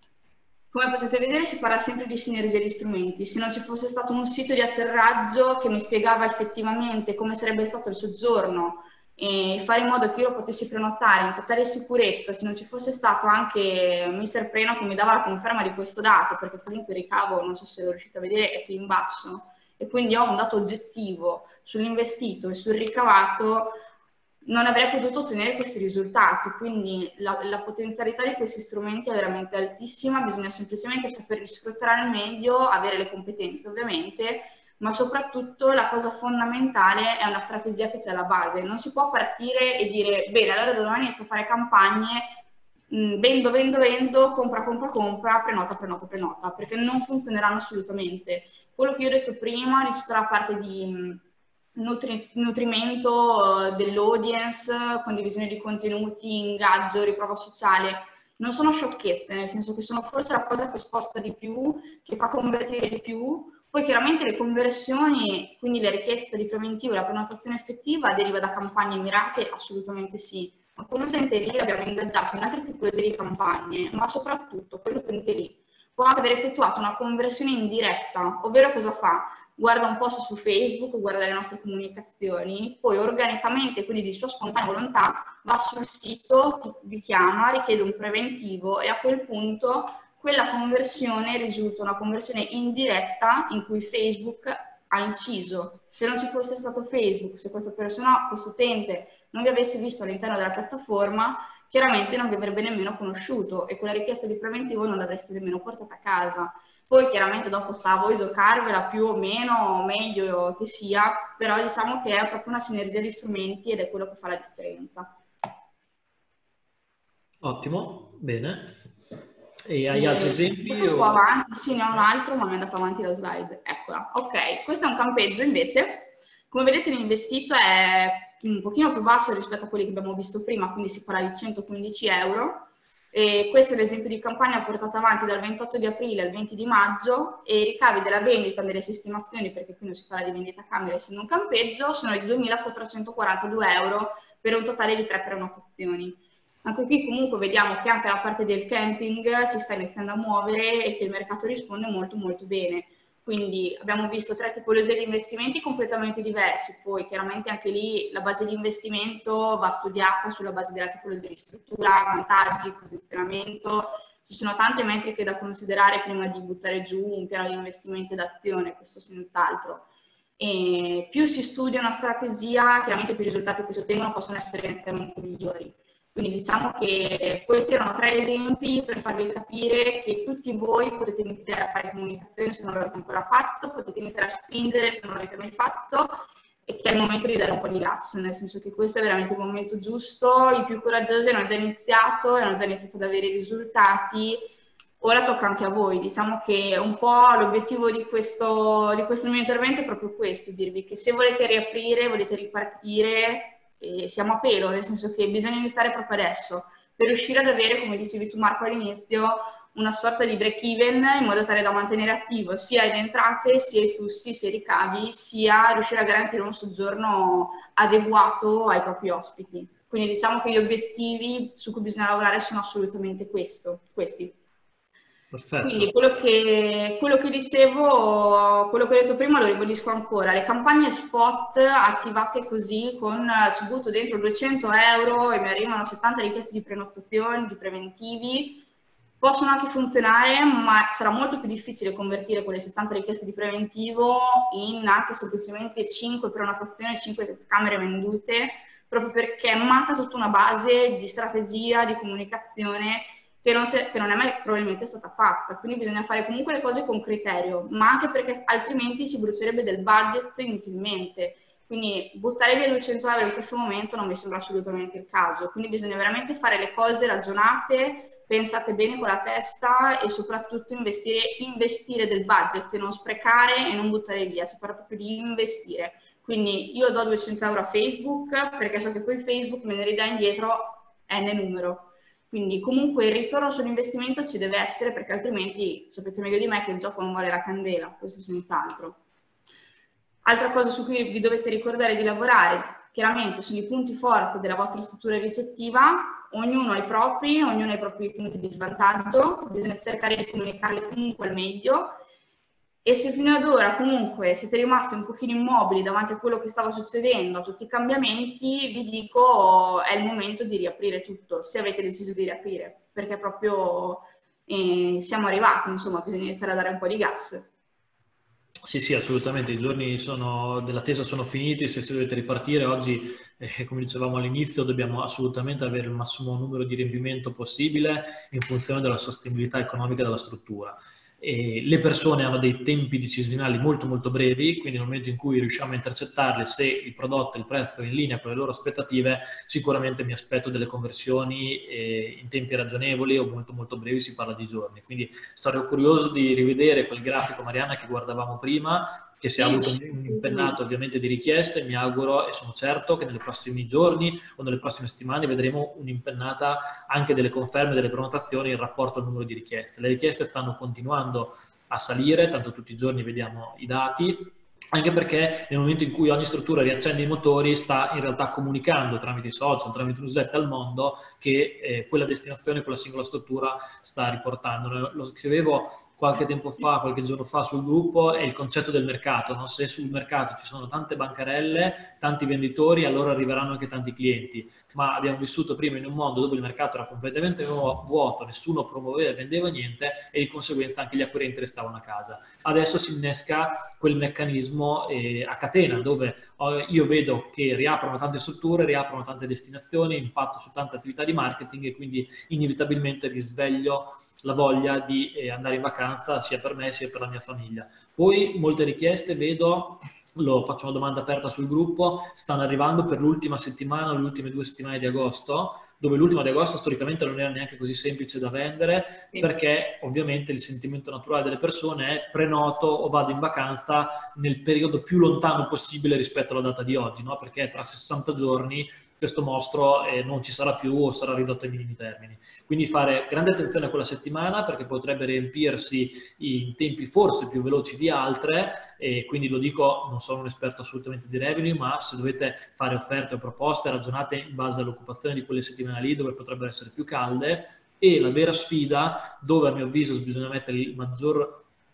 S2: Come potete vedere si parla sempre di sinergia di strumenti, se non ci fosse stato un sito di atterraggio che mi spiegava effettivamente come sarebbe stato il soggiorno, e fare in modo che io lo potessi prenotare in totale sicurezza, se non ci fosse stato anche mister Preno che mi dava la conferma di questo dato, perché comunque il ricavo, non so se lo riuscite a vedere, è qui in basso, e quindi ho un dato oggettivo sull'investito e sul ricavato, non avrei potuto ottenere questi risultati, quindi la, la potenzialità di questi strumenti è veramente altissima, bisogna semplicemente saperli sfruttare al meglio, avere le competenze ovviamente, ma soprattutto la cosa fondamentale è una strategia che c'è alla base. Non si può partire e dire, bene, allora domani inizio a fare campagne, mh, vendo, vendo, vendo, compra, compra, compra, prenota, prenota, prenota, perché non funzioneranno assolutamente. Quello che io ho detto prima di tutta la parte di nutri nutrimento dell'audience, condivisione di contenuti, ingaggio, riprova sociale, non sono sciocchezze, nel senso che sono forse la cosa che sposta di più, che fa convertire di più. Poi chiaramente le conversioni, quindi le richieste di preventivo e la prenotazione effettiva deriva da campagne mirate? Assolutamente sì. Ma quell'utente lì l'abbiamo ingaggiato in altre tipologie di campagne, ma soprattutto quell'utente lì può anche aver effettuato una conversione in diretta, ovvero cosa fa? Guarda un post su Facebook, guarda le nostre comunicazioni, poi organicamente, quindi di sua spontanea volontà, va sul sito, ti, vi chiama, richiede un preventivo e a quel punto quella conversione risulta una conversione indiretta in cui Facebook ha inciso. Se non ci fosse stato Facebook, se questa persona, questo utente non vi avesse visto all'interno della piattaforma, chiaramente non vi avrebbe nemmeno conosciuto e quella richiesta di preventivo non l'avreste nemmeno portata a casa. Poi chiaramente dopo sta a voi giocarvela più o meno, meglio che sia, però diciamo che è proprio una sinergia di strumenti ed è quello che fa la differenza.
S1: Ottimo, bene. E hai altri esempi?
S2: Un po'
S1: O...
S2: avanti, sì, ne ho un altro, ma mi è andato avanti la slide. Eccola. Ok, questo è un campeggio invece. Come vedete l'investito è un pochino più basso rispetto a quelli che abbiamo visto prima, quindi si parla di centoquindici euro. E questo è l'esempio di campagna portata avanti dal ventotto di aprile al venti di maggio e i ricavi della vendita delle sistemazioni, perché qui non si parla di vendita camere essendo un campeggio, sono di duemilaquattrocentoquarantadue euro per un totale di tre prenotazioni. Anche qui comunque vediamo che anche la parte del camping si sta iniziando a muovere e che il mercato risponde molto molto bene. Quindi abbiamo visto tre tipologie di investimenti completamente diversi, poi chiaramente anche lì la base di investimento va studiata sulla base della tipologia di struttura, vantaggi, posizionamento, ci sono tante metriche da considerare prima di buttare giù un piano di investimento d'azione, questo senz'altro. E più si studia una strategia, chiaramente più i risultati che si ottengono possono essere nettamente migliori. Quindi diciamo che questi erano tre esempi per farvi capire che tutti voi potete iniziare a fare comunicazione se non l'avete ancora fatto, potete iniziare a spingere se non l'avete mai fatto, e che è il momento di dare un po' di gas, nel senso che questo è veramente il momento giusto. I più coraggiosi hanno già iniziato, hanno già iniziato ad avere i risultati, ora tocca anche a voi. Diciamo che un po' l'obiettivo di questo, di questo mio intervento è proprio questo, dirvi che se volete riaprire, volete ripartire, e siamo a pelo, nel senso che bisogna iniziare proprio adesso, per riuscire ad avere, come dicevi tu Marco all'inizio, una sorta di break even in modo tale da mantenere attivo sia le entrate, sia i flussi, sia i ricavi, sia riuscire a garantire un soggiorno adeguato ai propri ospiti. Quindi diciamo che gli obiettivi su cui bisogna lavorare sono assolutamente questo, questi.
S1: Perfetto.
S2: Quindi quello che, quello che dicevo, quello che ho detto prima lo ribadisco ancora, le campagne spot attivate così con ci butto dentro duecento euro e mi arrivano settanta richieste di prenotazioni, di preventivi, possono anche funzionare, ma sarà molto più difficile convertire quelle settanta richieste di preventivo in anche semplicemente cinque prenotazioni, cinque camere vendute, proprio perché manca tutta una base di strategia, di comunicazione che non, se, che non è mai probabilmente stata fatta. Quindi bisogna fare comunque le cose con criterio, ma anche perché altrimenti si brucerebbe del budget inutilmente. Quindi buttare via duecento euro in questo momento non mi sembra assolutamente il caso. Quindi bisogna veramente fare le cose ragionate, pensate bene con la testa e soprattutto investire, investire del budget, non sprecare e non buttare via, si parla proprio di investire. Quindi io do duecento euro a Facebook perché so che poi Facebook me ne ridà indietro n numero. Quindi comunque il ritorno sull'investimento ci deve essere, perché altrimenti sapete meglio di me che il gioco non vale la candela, questo senz'altro. Altra cosa su cui vi dovete ricordare di lavorare, chiaramente sono i punti forti della vostra struttura ricettiva, ognuno ha i propri, ognuno ha i propri punti di svantaggio, bisogna cercare di comunicarli comunque al meglio. E se fino ad ora comunque siete rimasti un pochino immobili davanti a quello che stava succedendo, a tutti i cambiamenti, vi dico è il momento di riaprire tutto, se avete deciso di riaprire, perché proprio eh, siamo arrivati, insomma, bisogna iniziare a dare un po' di gas.
S1: Sì, sì, assolutamente, i giorni sono, dell'attesa sono finiti, se si dovete ripartire oggi, eh, come dicevamo all'inizio, dobbiamo assolutamente avere il massimo numero di riempimento possibile in funzione della sostenibilità economica della struttura. E le persone hanno dei tempi decisionali molto molto brevi, quindi nel momento in cui riusciamo a intercettarle, se il prodotto e il prezzo è in linea con le loro aspettative, sicuramente mi aspetto delle conversioni eh, in tempi ragionevoli o molto molto brevi, si parla di giorni. Quindi sarò curioso di rivedere quel grafico, Marianna, che guardavamo prima, che si è avuto un impennato ovviamente di richieste. Mi auguro e sono certo che nei prossimi giorni o nelle prossime settimane vedremo un'impennata anche delle conferme, delle prenotazioni in rapporto al numero di richieste. Le richieste stanno continuando a salire, tanto tutti i giorni vediamo i dati, anche perché nel momento in cui ogni struttura riaccende i motori sta in realtà comunicando tramite i social, tramite newsletter al mondo che eh, quella destinazione, quella singola struttura sta riportando. Lo scrivevo qualche tempo fa, qualche giorno fa sul gruppo, è il concetto del mercato, no? Se sul mercato ci sono tante bancarelle, tanti venditori, allora arriveranno anche tanti clienti, ma abbiamo vissuto prima in un mondo dove il mercato era completamente vuoto, nessuno promuoveva e vendeva niente e di conseguenza anche gli acquirenti restavano a casa. Adesso si innesca quel meccanismo eh, a catena dove oh, io vedo che riaprono tante strutture, riaprono tante destinazioni, impatto su tante attività di marketing e quindi inevitabilmente risveglio la voglia di eh, andare in vacanza sia per me sia per la mia famiglia. Poi molte richieste vedo, lo faccio una domanda aperta sul gruppo, stanno arrivando per l'ultima settimana, le ultime due settimane di agosto, dove l'ultima di agosto storicamente non era neanche così semplice da vendere, perché ovviamente il sentimento naturale delle persone è prenoto o vado in vacanza nel periodo più lontano possibile rispetto alla data di oggi, no? Perché tra sessanta giorni questo mostro eh, non ci sarà più o sarà ridotto ai minimi termini. Quindi fare grande attenzione a quella settimana perché potrebbe riempirsi in tempi forse più veloci di altre, e quindi lo dico, non sono un esperto assolutamente di revenue, ma se dovete fare offerte o proposte ragionate in base all'occupazione di quelle settimane lì dove potrebbero essere più calde. E la vera sfida, dove a mio avviso bisogna mettere il maggior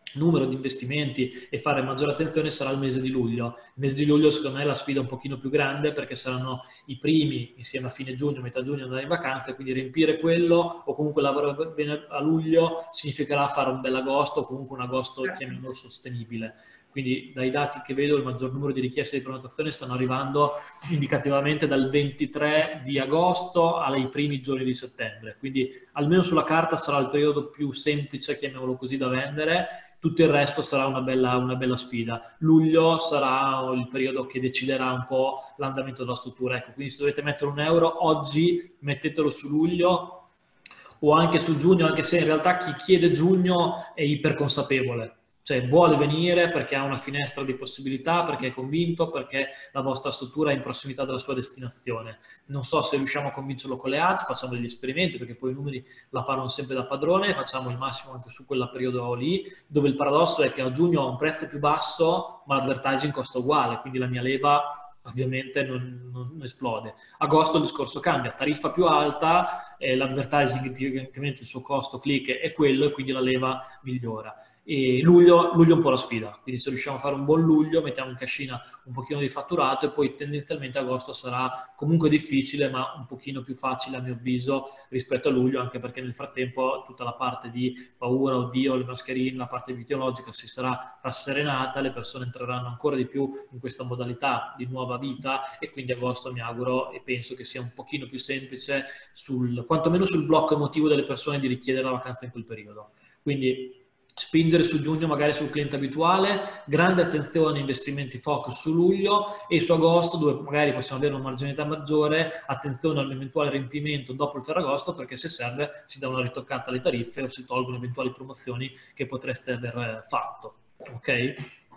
S1: numero di investimenti e fare maggiore attenzione sarà il mese di luglio. Il mese di luglio secondo me è la sfida un pochino più grande, perché saranno i primi, insieme a fine giugno, metà giugno, andare in vacanza, quindi riempire quello o comunque lavorare bene a luglio significherà fare un bel agosto o comunque un agosto, chiamiamolo, sostenibile. Quindi dai dati che vedo il maggior numero di richieste di prenotazione stanno arrivando indicativamente dal ventitré di agosto ai primi giorni di settembre, quindi almeno sulla carta sarà il periodo più semplice, chiamiamolo così, da vendere. Tutto il resto sarà una bella, una bella sfida. Luglio sarà il periodo che deciderà un po' l'andamento della struttura. Ecco, quindi se dovete mettere un euro oggi, mettetelo su luglio o anche su giugno, anche se in realtà chi chiede giugno è iperconsapevole. Cioè vuole venire perché ha una finestra di possibilità, perché è convinto, perché la vostra struttura è in prossimità della sua destinazione. Non so se riusciamo a convincerlo con le ads, facciamo degli esperimenti, perché poi i numeri la parlano sempre da padrone, facciamo il massimo anche su quel periodo lì, dove il paradosso è che a giugno ho un prezzo più basso, ma l'advertising costa uguale, quindi la mia leva ovviamente non, non esplode. Agosto il discorso cambia, tariffa più alta, eh, l'advertising evidentemente il suo costo click è quello e quindi la leva migliora. E luglio, luglio è un po' la sfida, quindi se riusciamo a fare un buon luglio mettiamo in cascina un pochino di fatturato e poi tendenzialmente agosto sarà comunque difficile ma un pochino più facile a mio avviso rispetto a luglio, anche perché nel frattempo tutta la parte di paura, oddio, le mascherine, la parte epidemiologica si sarà rasserenata, le persone entreranno ancora di più in questa modalità di nuova vita e quindi agosto mi auguro e penso che sia un pochino più semplice sul, quantomeno sul blocco emotivo delle persone di richiedere la vacanza in quel periodo. Quindi spingere su giugno magari sul cliente abituale, grande attenzione, investimenti focus su luglio e su agosto, dove magari possiamo avere una marginalità maggiore, attenzione all'eventuale riempimento dopo il Ferragosto, perché se serve si dà una ritoccata alle tariffe o si tolgono eventuali promozioni che potreste aver fatto. Ok?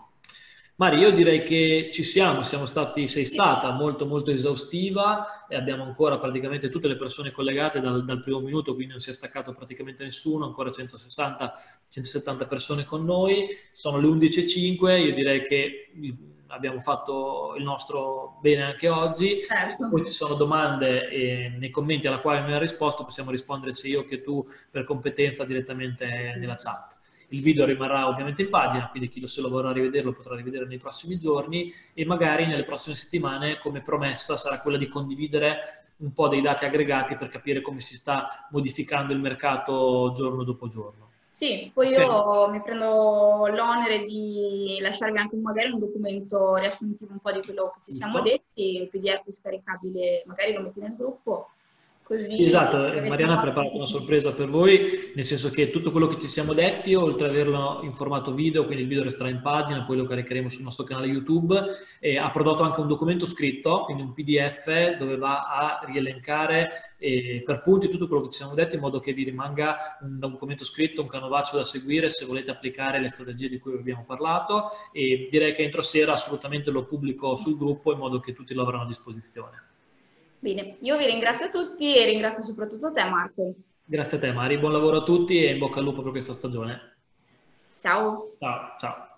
S1: Mari, io direi che ci siamo, siamo stati, sei stata molto molto esaustiva e abbiamo ancora praticamente tutte le persone collegate dal, dal primo minuto, quindi non si è staccato praticamente nessuno, ancora centosessanta centosettanta persone con noi, sono le undici e cinque, io direi che abbiamo fatto il nostro bene anche oggi.
S2: Certo.
S1: Poi ci sono domande eh, nei commenti alla quale non hai risposto, possiamo rispondere sia io che tu per competenza direttamente nella chat. Il video rimarrà ovviamente in pagina, quindi chi se lo vorrà rivederlo potrà rivedere nei prossimi giorni e magari nelle prossime settimane, come promessa, sarà quella di condividere un po' dei dati aggregati per capire come si sta modificando il mercato giorno dopo giorno.
S2: Sì, poi io okay. mi prendo l'onere di lasciarvi anche magari un documento riassuntivo un po' di quello che ci siamo Giusto. detti, in P D F scaricabile, magari lo metti nel gruppo. Così
S1: sì, esatto, Mariana ha preparato una sorpresa per voi, nel senso che tutto quello che ci siamo detti, oltre ad averlo in formato video, quindi il video resterà in pagina, poi lo caricheremo sul nostro canale YouTube, eh, ha prodotto anche un documento scritto, quindi un P D F dove va a rielencare eh, per punti tutto quello che ci siamo detti, in modo che vi rimanga un documento scritto, un canovaccio da seguire se volete applicare le strategie di cui abbiamo parlato, e direi che entro sera assolutamente lo pubblico sul gruppo in modo che tutti lo avranno a disposizione.
S2: Bene, io vi ringrazio tutti e ringrazio soprattutto te, Marco.
S1: Grazie a te, Mari, buon lavoro a tutti e in bocca al lupo per questa stagione.
S2: Ciao.
S1: Ciao, ciao.